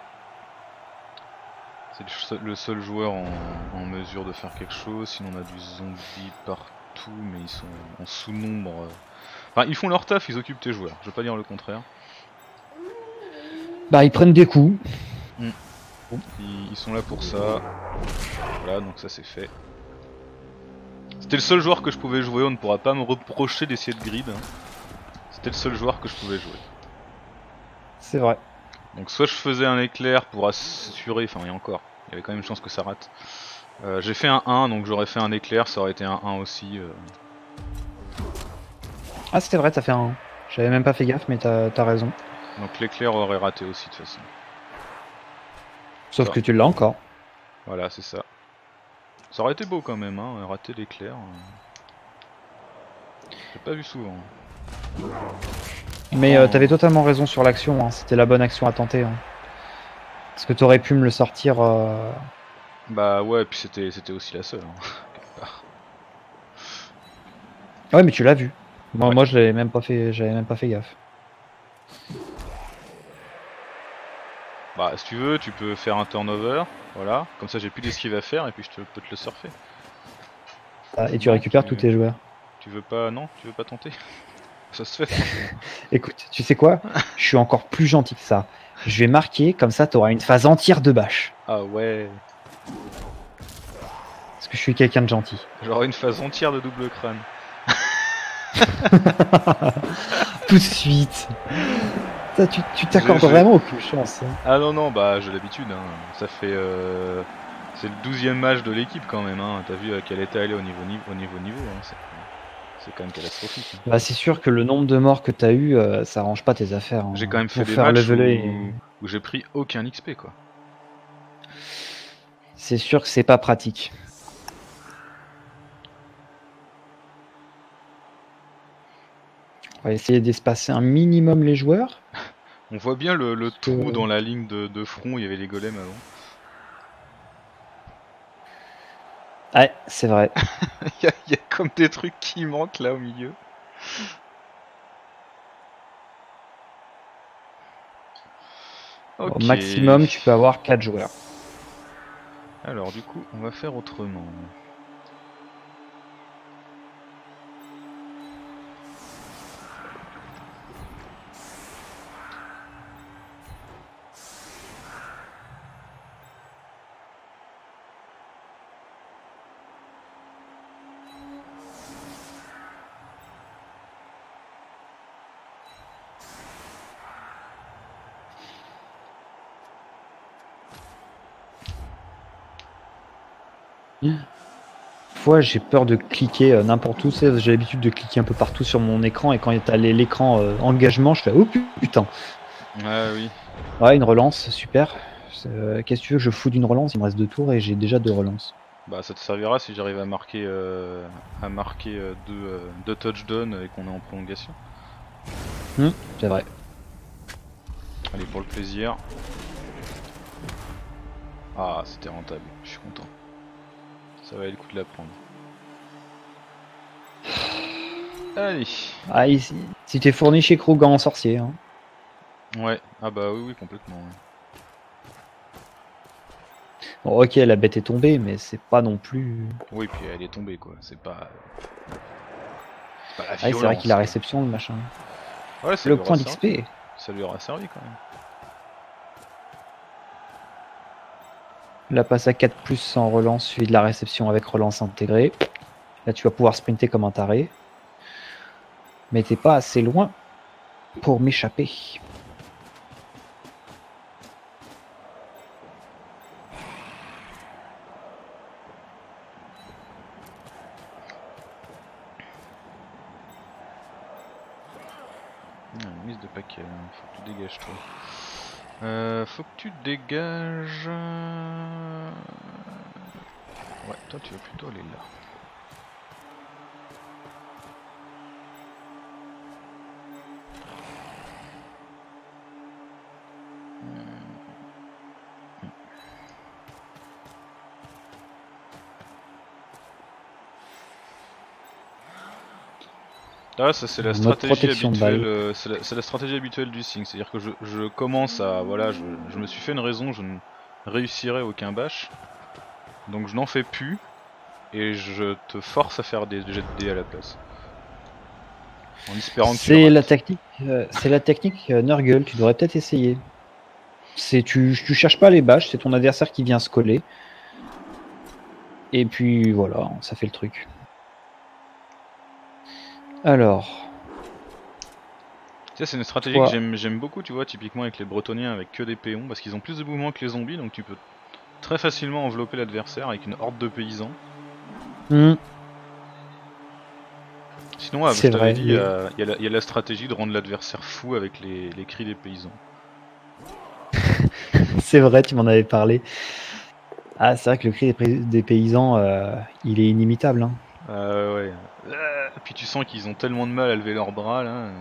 Speaker 1: C'est le seul joueur en mesure de faire quelque chose, sinon on a du zombie partout, mais ils sont en sous-nombre. Enfin, ils font leur taf, ils occupent tes joueurs, je vais pas dire le contraire.
Speaker 2: Bah, ils prennent des coups.
Speaker 1: Ils sont là pour ça. Voilà, donc ça c'est fait. C'était le seul joueur que je pouvais jouer, on ne pourra pas me reprocher d'essayer de grid. C'était le seul joueur que je pouvais jouer.
Speaker 2: C'est vrai.
Speaker 1: Donc soit je faisais un éclair pour assurer, enfin et encore, il y avait quand même une chance que ça rate. J'ai fait un 1, donc j'aurais fait un éclair, ça aurait été un 1 aussi.
Speaker 2: Ah, c'était vrai, t'as fait un. J'avais même pas fait gaffe, mais t'as raison.
Speaker 1: Donc l'éclair aurait raté aussi de toute façon.
Speaker 2: Sauf
Speaker 1: Ça.
Speaker 2: que tu l'as encore.
Speaker 1: Voilà, c'est ça. Ça aurait été beau quand même, hein, rater l'éclair. J'ai pas vu souvent.
Speaker 2: Mais t'avais totalement raison sur l'action, hein. C'était la bonne action à tenter. Hein. Parce que t'aurais pu me le sortir.
Speaker 1: Bah ouais, puis c'était aussi la seule. Hein, quelque part.
Speaker 2: Ouais, mais tu l'as vu. Moi,
Speaker 1: Ouais.
Speaker 2: moi je l'avais même pas fait gaffe.
Speaker 1: Bah si tu veux, tu peux faire un turnover, voilà, comme ça j'ai plus d'esquive à faire et puis je peux te le surfer.
Speaker 2: Ah, et tu
Speaker 1: Non,
Speaker 2: récupères tous tes joueurs.
Speaker 1: Tu veux pas, non? Tu veux pas tenter? Ça se fait.
Speaker 2: Écoute, tu sais quoi? Je suis encore plus gentil que ça. Je vais marquer, comme ça t'auras une phase entière de bâche.
Speaker 1: Ah ouais,
Speaker 2: Parce que je suis quelqu'un de gentil.
Speaker 1: j'aurai une phase entière de double crâne.
Speaker 2: Tout de suite. Ça, tu t'accordes
Speaker 1: Je-
Speaker 2: vraiment aucune chance. Hein.
Speaker 1: Ah non non, bah j'ai l'habitude, hein. Ça fait... C'est le 12e match de l'équipe quand même, hein. T'as vu à quel état elle est au niveau, hein. C'est quand même catastrophique. Hein.
Speaker 2: Bah, c'est sûr que le nombre de morts que t'as eu, ça arrange pas tes affaires. Hein.
Speaker 1: J'ai quand même fait
Speaker 2: Pour
Speaker 1: des
Speaker 2: faire
Speaker 1: matchs
Speaker 2: leveler
Speaker 1: où j'ai pris aucun XP quoi.
Speaker 2: C'est sûr que c'est pas pratique. On va essayer d'espacer un minimum les joueurs.
Speaker 1: On voit bien le trou dans la ligne de front, il y avait les golems avant.
Speaker 2: Ouais, c'est vrai.
Speaker 1: Il y a comme des trucs qui manquent là au milieu.
Speaker 2: Au
Speaker 1: Ok.
Speaker 2: maximum, tu peux avoir 4 joueurs.
Speaker 1: Alors du coup, on va faire autrement.
Speaker 2: Fois, j'ai peur de cliquer n'importe où. J'ai l'habitude de cliquer un peu partout sur mon écran et quand t'as l'écran engagement, je fais oh putain.
Speaker 1: Ah oui.
Speaker 2: Ouais, une relance, super. Qu'est-ce que tu veux que je fous d'une relance? Il me reste 2 tours et j'ai déjà 2 relances.
Speaker 1: Bah ça te servira si j'arrive à marquer deux touchdowns et qu'on est en prolongation.
Speaker 2: C'est vrai.
Speaker 1: Allez pour le plaisir. Ah c'était rentable, je suis content. Ça valait le coup de la prendre. Allez.
Speaker 2: Ah, ici, si t'es fourni chez Krug en sorcier. Hein.
Speaker 1: Ouais, ah bah oui, complètement. Ouais.
Speaker 2: Bon, ok, la bête est tombée, mais c'est pas non plus.
Speaker 1: Oui, puis elle est tombée quoi, c'est pas la
Speaker 2: Ah, c'est vrai
Speaker 1: violence.
Speaker 2: qu'il a
Speaker 1: Quoi.
Speaker 2: réception, le machin.
Speaker 1: Ouais, ça
Speaker 2: Le
Speaker 1: lui aura
Speaker 2: point
Speaker 1: servi.
Speaker 2: d'XP.
Speaker 1: Ça lui aura servi quand même.
Speaker 2: La passe à 4+ sans relance, suivi de la réception avec relance intégrée. Là, tu vas pouvoir sprinter comme un taré. Mais t'es pas assez loin pour m'échapper.
Speaker 1: Mise de paquet, faut que tu dégages toi. Faut que tu dégages. Ouais, toi tu vas plutôt aller là. Ah, ça c'est la stratégie habituelle. C'est la stratégie habituelle du Sing, c'est-à-dire que je commence à voilà, je me suis fait une raison, je ne réussirai aucun bash, donc je n'en fais plus et je te force à faire des jets de dés à la place, en espérant que tu
Speaker 2: C'est
Speaker 1: le
Speaker 2: la
Speaker 1: rates.
Speaker 2: technique. C'est la technique Nurgle. Tu devrais peut-être essayer. Tu cherches pas les bâches, c'est ton adversaire qui vient se coller. Et puis voilà, ça fait le truc. Alors.
Speaker 1: Tu sais, c'est une stratégie
Speaker 2: Toi.
Speaker 1: que j'aime beaucoup, tu vois, typiquement avec les Bretoniens avec que des péons, parce qu'ils ont plus de mouvements que les zombies, donc tu peux très facilement envelopper l'adversaire avec une horde de paysans. Sinon, je
Speaker 2: C'est
Speaker 1: t'avais
Speaker 2: vrai.
Speaker 1: dit, il y a la stratégie de rendre l'adversaire fou avec les cris des paysans.
Speaker 2: C'est vrai, tu m'en avais parlé. Ah, c'est vrai que le cri des paysans, il est inimitable. Hein.
Speaker 1: Ouais. Puis tu sens qu'ils ont tellement de mal à lever leurs bras là.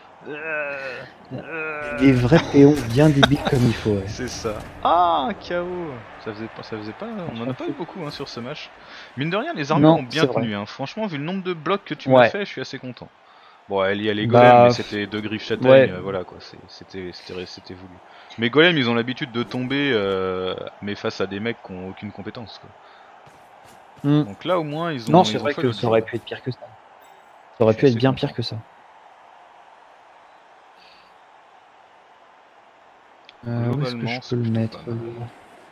Speaker 2: Des vrais péons bien débiles comme il faut. Ouais.
Speaker 1: C'est ça. Ah, un KO. Ça faisait pas. On en a
Speaker 2: Franchement,
Speaker 1: pas eu
Speaker 2: fou.
Speaker 1: beaucoup hein, sur ce match. Mine de rien, les armures ont
Speaker 2: Non,
Speaker 1: bien
Speaker 2: c'est vrai.
Speaker 1: tenu. Hein. Franchement, vu le nombre de blocs que tu m'as
Speaker 2: Ouais.
Speaker 1: fait, je suis assez content. Bon, il y a les golems, mais
Speaker 2: Bah,
Speaker 1: c'était deux griffes châtaignes,
Speaker 2: ouais.
Speaker 1: voilà quoi, c'était voulu. Mais golems, ils ont l'habitude de tomber, mais face à des mecs qui ont aucune compétence quoi.
Speaker 2: Hmm.
Speaker 1: Donc là au moins
Speaker 2: Non, c'est
Speaker 1: ils ont
Speaker 2: vrai
Speaker 1: fait
Speaker 2: que
Speaker 1: le
Speaker 2: ça aurait
Speaker 1: job.
Speaker 2: pu être pire que ça. Ça
Speaker 1: Je
Speaker 2: aurait
Speaker 1: suis
Speaker 2: pu être
Speaker 1: assez
Speaker 2: bien
Speaker 1: content.
Speaker 2: pire que ça. Où est-ce que je
Speaker 1: Globalement,
Speaker 2: peux
Speaker 1: c'est
Speaker 2: le
Speaker 1: plutôt
Speaker 2: mettre
Speaker 1: pas mal.
Speaker 2: lui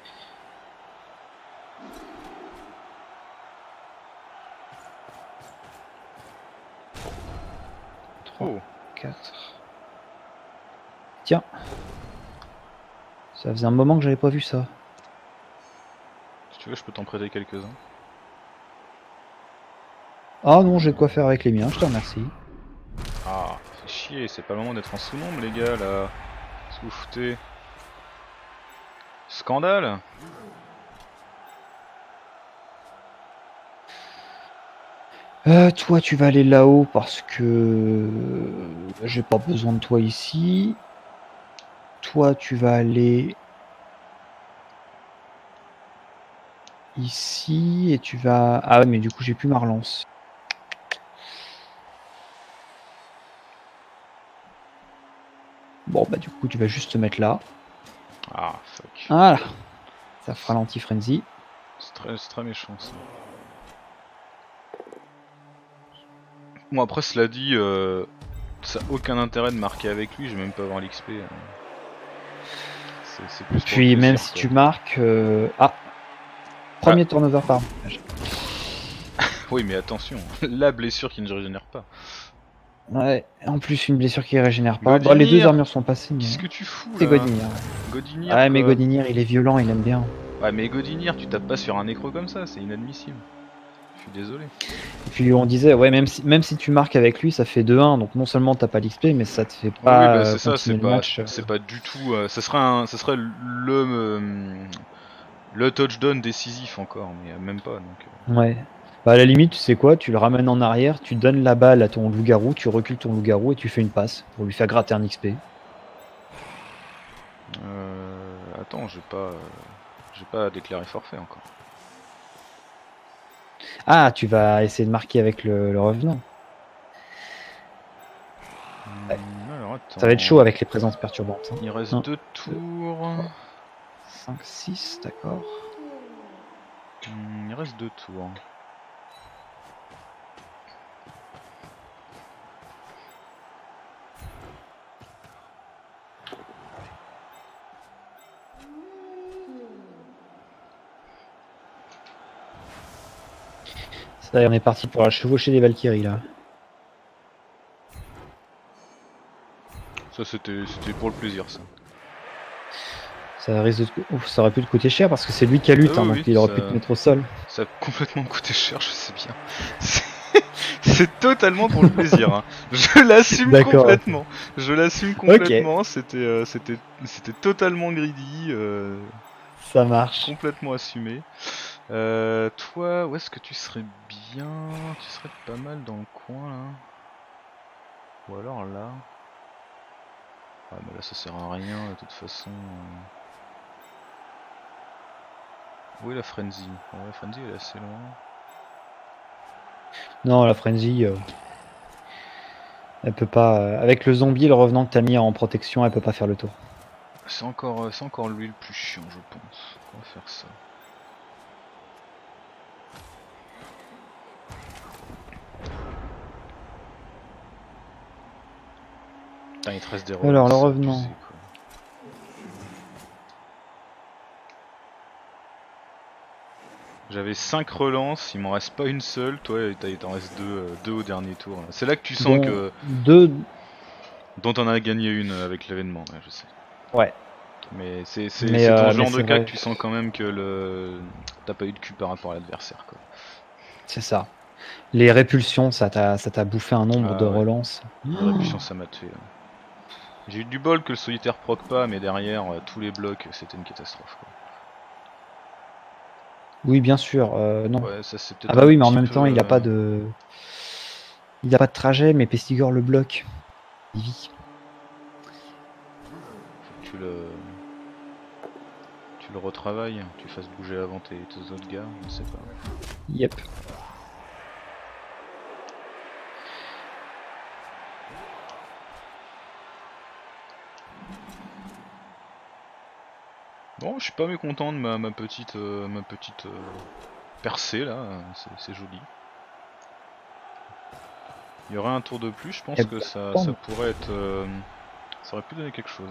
Speaker 2: 3,
Speaker 1: Oh,
Speaker 2: 4. Tiens. Ça faisait un moment que j'avais pas vu ça.
Speaker 1: si tu veux, je peux t'en prêter quelques-uns.
Speaker 2: Ah non, j'ai de quoi faire avec les miens, je te remercie.
Speaker 1: Ah, fait chier, c'est pas le moment d'être en sous-nombre les gars là. Qu'est-ce que vous foutez? Scandale!
Speaker 2: Toi, tu vas aller là-haut parce que j'ai pas besoin de toi ici. Toi, tu vas aller ici et tu vas... Ah ouais, mais du coup, j'ai plus ma relance. Bon, bah du coup, tu vas juste te mettre là.
Speaker 1: Ah, fuck.
Speaker 2: Voilà. Ça fera l'anti-frenzy.
Speaker 1: C'est très méchant ça. Bon après cela dit, ça a aucun intérêt de marquer avec lui, je vais même pas avoir l'XP. C'est plus pour
Speaker 2: Puis
Speaker 1: le
Speaker 2: même
Speaker 1: plaisir,
Speaker 2: si
Speaker 1: quoi.
Speaker 2: tu marques... Ah, premier turnover par message.
Speaker 1: Oui mais attention, la blessure qui ne régénère pas.
Speaker 2: Ouais, en plus une blessure qui régénère pas. Bon, les deux
Speaker 1: Godinir,
Speaker 2: armures sont passées, mais...
Speaker 1: qu'est-ce que tu fous
Speaker 2: C'est
Speaker 1: là?
Speaker 2: Godinir.
Speaker 1: Godinir
Speaker 2: Ouais, mais
Speaker 1: quoi?
Speaker 2: Godinir, il est violent, il aime bien.
Speaker 1: Ouais mais Godinir, tu tapes pas sur un nécro comme ça, c'est inadmissible. Je suis désolé.
Speaker 2: Et puis on disait, ouais, même si tu marques avec lui, ça fait 2-1, donc non seulement t'as pas l'XP, mais ça te fait
Speaker 1: Oui
Speaker 2: pas
Speaker 1: bah c'est ça,
Speaker 2: continuer le match.
Speaker 1: c'est pas du tout. Ce serait le touchdown décisif encore, mais même pas donc.
Speaker 2: Ouais. Bah, à la limite, tu sais quoi, tu le ramènes en arrière, tu donnes la balle à ton loup-garou, tu recules ton loup-garou et tu fais une passe pour lui faire gratter un XP.
Speaker 1: Attends, j'ai pas déclaré forfait encore.
Speaker 2: Ah, tu vas essayer de marquer avec le revenant. Ça va être chaud avec les présences perturbantes. Hein.
Speaker 1: Il reste 2 tours.
Speaker 2: 5, 6, d'accord.
Speaker 1: Il reste 2 tours.
Speaker 2: Ça y est, on est parti pour la chevaucher des Valkyries là.
Speaker 1: Ça c'était pour le plaisir ça.
Speaker 2: Ça risque de... Ouf, ça aurait pu te coûter cher parce que c'est lui qui a lutte,
Speaker 1: Ah
Speaker 2: hein,
Speaker 1: oui,
Speaker 2: donc il aurait pu te mettre au sol.
Speaker 1: Ça a complètement coûté cher, je sais bien. C'est totalement pour le plaisir. Hein. Je l'assume complètement. Je l'assume complètement. Okay. C'était totalement greedy.
Speaker 2: Ça marche.
Speaker 1: Complètement assumé. Toi, où est-ce que tu serais bien? Tu serais pas mal dans le coin là. Ou alors là. Ah mais là ça sert à rien de toute façon. Où est la Frenzy? La Frenzy elle est assez loin.
Speaker 2: Non, la Frenzy, elle peut pas. Avec le zombie et le revenant que t'as mis en protection, elle peut pas faire le tour.
Speaker 1: C'est encore lui le plus chiant, je pense. On va faire ça. Putain, il te reste des relances.
Speaker 2: Alors, le revenant.
Speaker 1: J'avais 5 relances, il m'en reste pas une seule, toi il t'en reste 2 au dernier tour. C'est là que tu sens que... Dont on a gagné une avec l'événement, ouais, je sais.
Speaker 2: Ouais.
Speaker 1: Mais c'est ton genre de cas que tu sens quand même que t'as pas eu de cul par rapport à l'adversaire.
Speaker 2: C'est ça. Les répulsions, ça t'a bouffé un nombre de relances.
Speaker 1: Les répulsions ça m'a tué. J'ai eu du bol que le solitaire proc pas, mais derrière tous les blocs c'était une catastrophe. Quoi.
Speaker 2: Oui, bien sûr, non.
Speaker 1: Ouais, ça,
Speaker 2: ah bah oui, mais en même temps, il a pas de... Il a pas de trajet, mais Pestigor le bloque. Il vit.
Speaker 1: Faut que tu le retravailles, tu fasses bouger avant tes autres gars, je sais pas.
Speaker 2: Yep.
Speaker 1: Bon, je suis pas mécontent de ma petite percée là, c'est joli. Il y aurait un tour de plus, je pense que ça pourrait être... ça aurait pu donner quelque chose.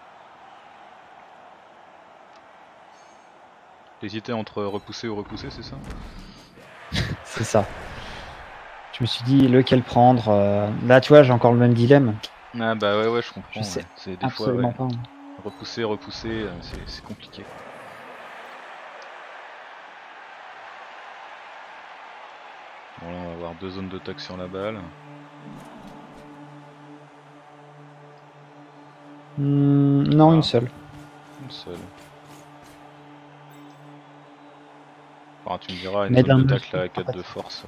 Speaker 1: T'hésitais entre repousser ou repousser, c'est ça?
Speaker 2: C'est ça. Je me suis dit lequel prendre. Là, tu vois, j'ai encore le même dilemme.
Speaker 1: Ah bah ouais, je comprends.
Speaker 2: Je sais
Speaker 1: c'est des
Speaker 2: absolument
Speaker 1: fois,
Speaker 2: pas.
Speaker 1: Repousser, c'est compliqué. Bon là on va avoir 2 zones de tac sur la balle.
Speaker 2: Non, une seule.
Speaker 1: Une seule. Enfin, tu me diras, une zone de tac là à 4 de force.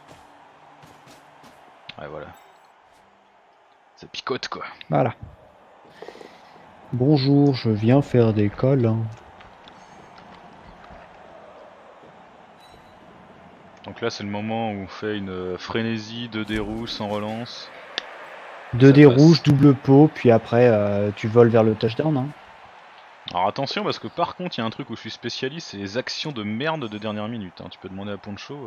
Speaker 1: Ouais voilà. Ça picote quoi.
Speaker 2: Voilà. Bonjour, je viens faire des câlins.
Speaker 1: Donc là c'est le moment où on fait une frénésie, 2 dés rouges sans relance.
Speaker 2: 2 dés rouges, double pot, puis après tu voles vers le touchdown. Hein.
Speaker 1: Alors attention parce que par contre il y a un truc où je suis spécialiste, c'est les actions de merde de dernière minute. Hein. Tu peux demander à Poncho.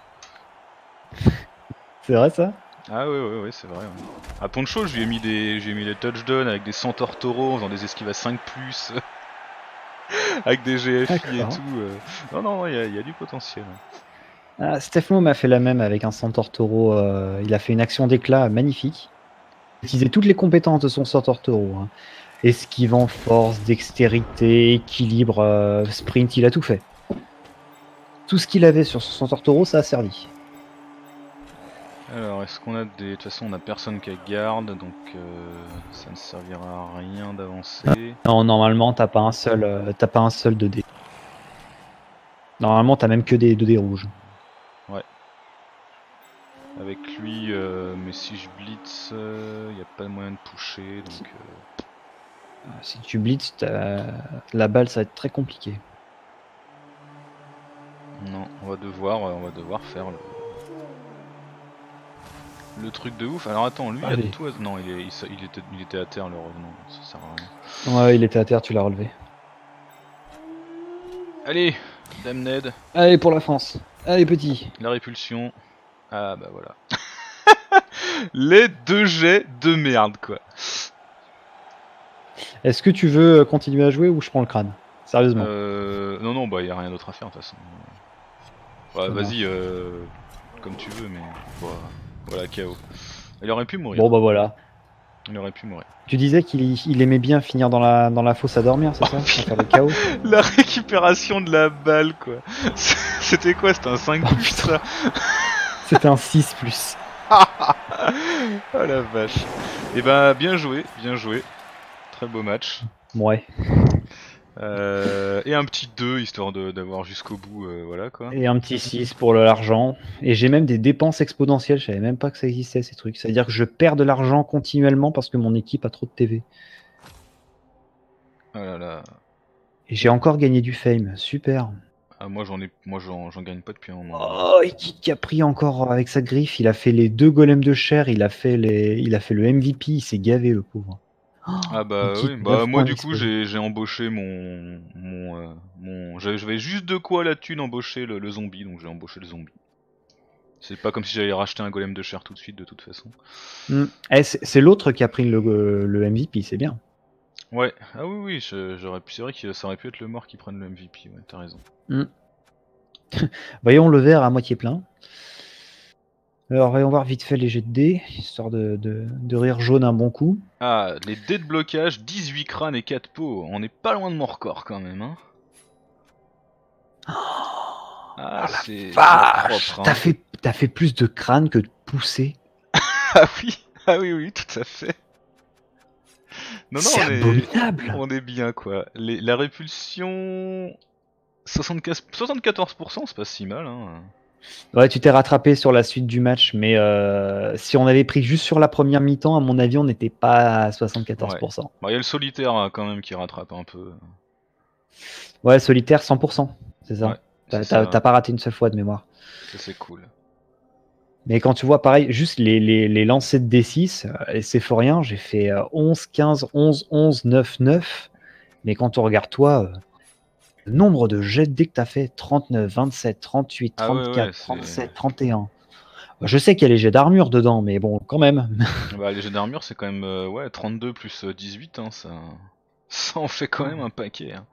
Speaker 2: C'est vrai ça?
Speaker 1: Ah ouais c'est vrai. Ouais. À Poncho j'ai mis des touchdowns avec des centaures taureaux en faisant des esquives à 5+, avec des GFI et tout. Non, il y a du potentiel.
Speaker 2: Ah, Stefano m'a fait la même avec un centaure taureau. Il a fait une action d'éclat magnifique. Il utilisait toutes les compétences de son centaure taureau. Hein. Esquivant, force, dextérité, équilibre, sprint, il a tout fait. Tout ce qu'il avait sur son centaure taureau, ça a servi.
Speaker 1: Alors, est-ce qu'on a des... De toute façon, on a personne qui a garde, donc ça ne servira à rien d'avancer.
Speaker 2: Non, normalement, t'as pas un seul 2D. Normalement, t'as même que des 2D rouges.
Speaker 1: Ouais. Avec lui, mais si je blitz, y a pas de moyen de pusher, donc...
Speaker 2: Si tu blitz, la balle, ça va être très compliqué.
Speaker 1: Non, on va devoir faire le... le truc de ouf. Alors attends, lui,
Speaker 2: Allez.
Speaker 1: toi... Non, il était à terre le revenant, ça sert à rien.
Speaker 2: Ouais, il était à terre, tu l'as relevé.
Speaker 1: Allez, Dame Ned,
Speaker 2: Allez pour la France. Allez petit.
Speaker 1: la répulsion. Ah bah voilà. Les 2 jets de merde quoi.
Speaker 2: Est-ce que tu veux continuer à jouer ou je prends le crâne? Sérieusement.
Speaker 1: Non, non, bah y a rien d'autre à faire de toute façon. Ouais,
Speaker 2: Ça
Speaker 1: vas-y,
Speaker 2: marche.
Speaker 1: comme tu veux, mais voilà, KO. Il aurait pu mourir.
Speaker 2: Bon bah voilà.
Speaker 1: Il aurait pu mourir.
Speaker 2: Tu disais qu'il aimait bien finir dans la fosse à dormir, c'est ça? À faire le chaos?
Speaker 1: La récupération de la balle quoi. C'était quoi? C'était un 5
Speaker 2: Oh,
Speaker 1: plus
Speaker 2: putain.
Speaker 1: ça.
Speaker 2: C'était un 6+.
Speaker 1: Oh la vache. Et bah bien joué, bien joué. Très beau match.
Speaker 2: Ouais.
Speaker 1: Et un petit 2 histoire d'avoir jusqu'au bout, voilà quoi.
Speaker 2: Et un petit 6 pour l'argent. Et j'ai même des dépenses exponentielles, je savais même pas que ça existait ces trucs. C'est-à-dire que je perds de l'argent continuellement parce que mon équipe a trop de TV.
Speaker 1: Oh là là.
Speaker 2: Et j'ai encore gagné du fame, super.
Speaker 1: Ah, moi j'en gagne pas depuis un moment.
Speaker 2: Oh, et qui a pris encore avec sa griffe, il a fait les 2 golems de chair, il a fait le MVP, il s'est gavé le pauvre. Oh,
Speaker 1: Ah bah
Speaker 2: il quitte
Speaker 1: oui,
Speaker 2: 9
Speaker 1: bah moi
Speaker 2: points
Speaker 1: du coup
Speaker 2: d'explosion.
Speaker 1: j'ai embauché j'avais juste de quoi la thune embaucher le zombie, donc j'ai embauché le zombie. C'est pas comme si j'allais racheter un golem de chair tout de suite de toute façon.
Speaker 2: Eh, c'est l'autre qui a pris le MVP, c'est bien.
Speaker 1: Ouais, ah oui oui, j'aurais pu, c'est vrai que ça aurait pu être le mort qui prenne le MVP, ouais, t'as raison.
Speaker 2: Voyons le verre à moitié plein. Alors, voyons voir vite fait les jets de dés, histoire de rire jaune un bon coup.
Speaker 1: Ah, les dés de blocage, 18 crânes et 4 pots, on est pas loin de mon record quand même hein. Ah, c'est
Speaker 2: Vache,
Speaker 1: propre hein.
Speaker 2: t'as fait plus de crâne que de poussée.
Speaker 1: Ah oui oui, tout à fait. Non non,
Speaker 2: C'est abominable.
Speaker 1: on est bien quoi. La répulsion 74%, c'est pas si mal hein.
Speaker 2: Ouais, tu t'es rattrapé sur la suite du match, mais si on avait pris juste sur la première mi-temps, à mon avis, on n'était pas à 74%.
Speaker 1: Bah, y a le solitaire hein, quand même qui rattrape un peu.
Speaker 2: Ouais, solitaire 100%, c'est
Speaker 1: Ouais,
Speaker 2: ça.
Speaker 1: c'est
Speaker 2: T'as
Speaker 1: ça.
Speaker 2: pas raté une seule fois de mémoire.
Speaker 1: Ça c'est cool.
Speaker 2: Mais quand tu vois, pareil, juste les lancers de D6, et c'est fort rien, j'ai fait 11, 15, 11, 11, 9, 9. Mais quand on regarde toi, le nombre de jets dès que t'as fait 39, 27, 38,
Speaker 1: Ah ouais, ouais,
Speaker 2: 34,
Speaker 1: c'est.
Speaker 2: 37, 31. Je sais qu'il y a les jets d'armure dedans, mais bon, quand même.
Speaker 1: Bah, les jets d'armure, c'est quand même ouais, 32 plus 18, hein, ça en fait quand même un paquet. Hein.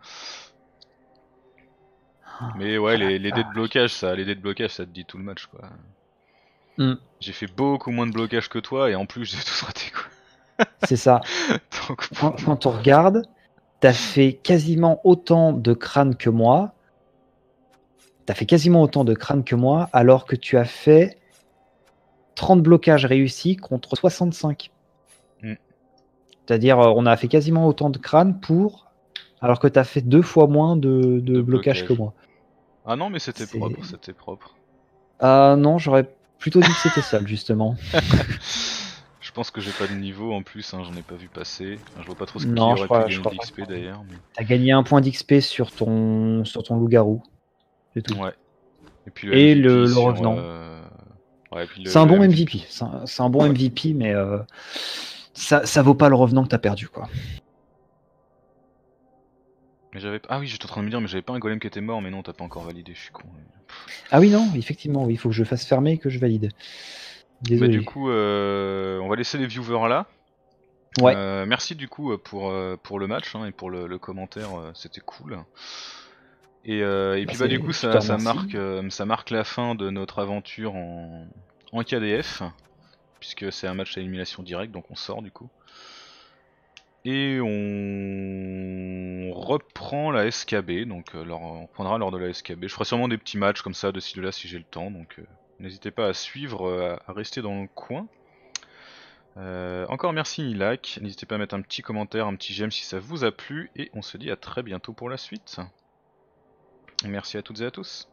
Speaker 1: Mais ouais,
Speaker 2: Oh la
Speaker 1: les dés de blocage, les dés de blocage, ça te dit tout le match quoi.
Speaker 2: Hmm,
Speaker 1: J'ai fait beaucoup moins de blocage que toi et en plus j'ai tous raté quoi.
Speaker 2: c'est ça.
Speaker 1: Donc,
Speaker 2: Quand on regarde, t'as fait quasiment autant de crânes que moi. T'as fait quasiment autant de crânes que moi, alors que tu as fait 30 blocages réussis contre 65.
Speaker 1: Mm.
Speaker 2: C'est-à-dire, on a fait quasiment autant de crânes alors que tu as fait 2 fois moins de blocages que
Speaker 1: blocage.
Speaker 2: moi.
Speaker 1: Ah non, mais c'était
Speaker 2: C'est-
Speaker 1: propre, c'était propre.
Speaker 2: Ah non, j'aurais plutôt dit que c'était ça, justement.
Speaker 1: Je pense que j'ai pas de niveau en plus, hein, j'en ai pas vu passer. Enfin, je vois pas trop ce qui
Speaker 2: Non,
Speaker 1: aurait pu
Speaker 2: je
Speaker 1: gagner de
Speaker 2: crois pas.
Speaker 1: l'XP d'ailleurs. Mais...
Speaker 2: T'as gagné un point d'XP sur ton loup-garou. C'est tout.
Speaker 1: Ouais. Et puis le
Speaker 2: Et
Speaker 1: MVP
Speaker 2: le
Speaker 1: sur.
Speaker 2: revenant.
Speaker 1: Ouais, et puis
Speaker 2: C'est un
Speaker 1: le
Speaker 2: bon MVP. C'est un bon MVP, mais ça vaut pas le revenant que t'as perdu, quoi.
Speaker 1: Mais j'avais. Ah oui, j'étais en train de me dire, mais j'avais pas un golem qui était mort, mais non, t'as pas encore validé, je suis con.
Speaker 2: Ah oui, non, effectivement, oui, il faut que je fasse fermer et que je valide.
Speaker 1: Bah,
Speaker 2: Désolé.
Speaker 1: du coup, on va laisser les viewers là.
Speaker 2: Ouais.
Speaker 1: Merci du coup pour le match hein, et pour le commentaire, c'était cool. Et puis bah du coup
Speaker 2: Je te
Speaker 1: ça
Speaker 2: remercie.
Speaker 1: marque la fin de notre aventure en KDF, puisque c'est un match à élimination directe, donc on sort du coup. Et on reprend la SKB, donc on prendra lors de la SKB. Je ferai sûrement des petits matchs comme ça de ci de là si j'ai le temps, donc n'hésitez pas à suivre, à rester dans le coin. Encore merci Nilac, n'hésitez pas à mettre un petit commentaire, un petit j'aime si ça vous a plu, et on se dit à très bientôt pour la suite. Merci à toutes et à tous.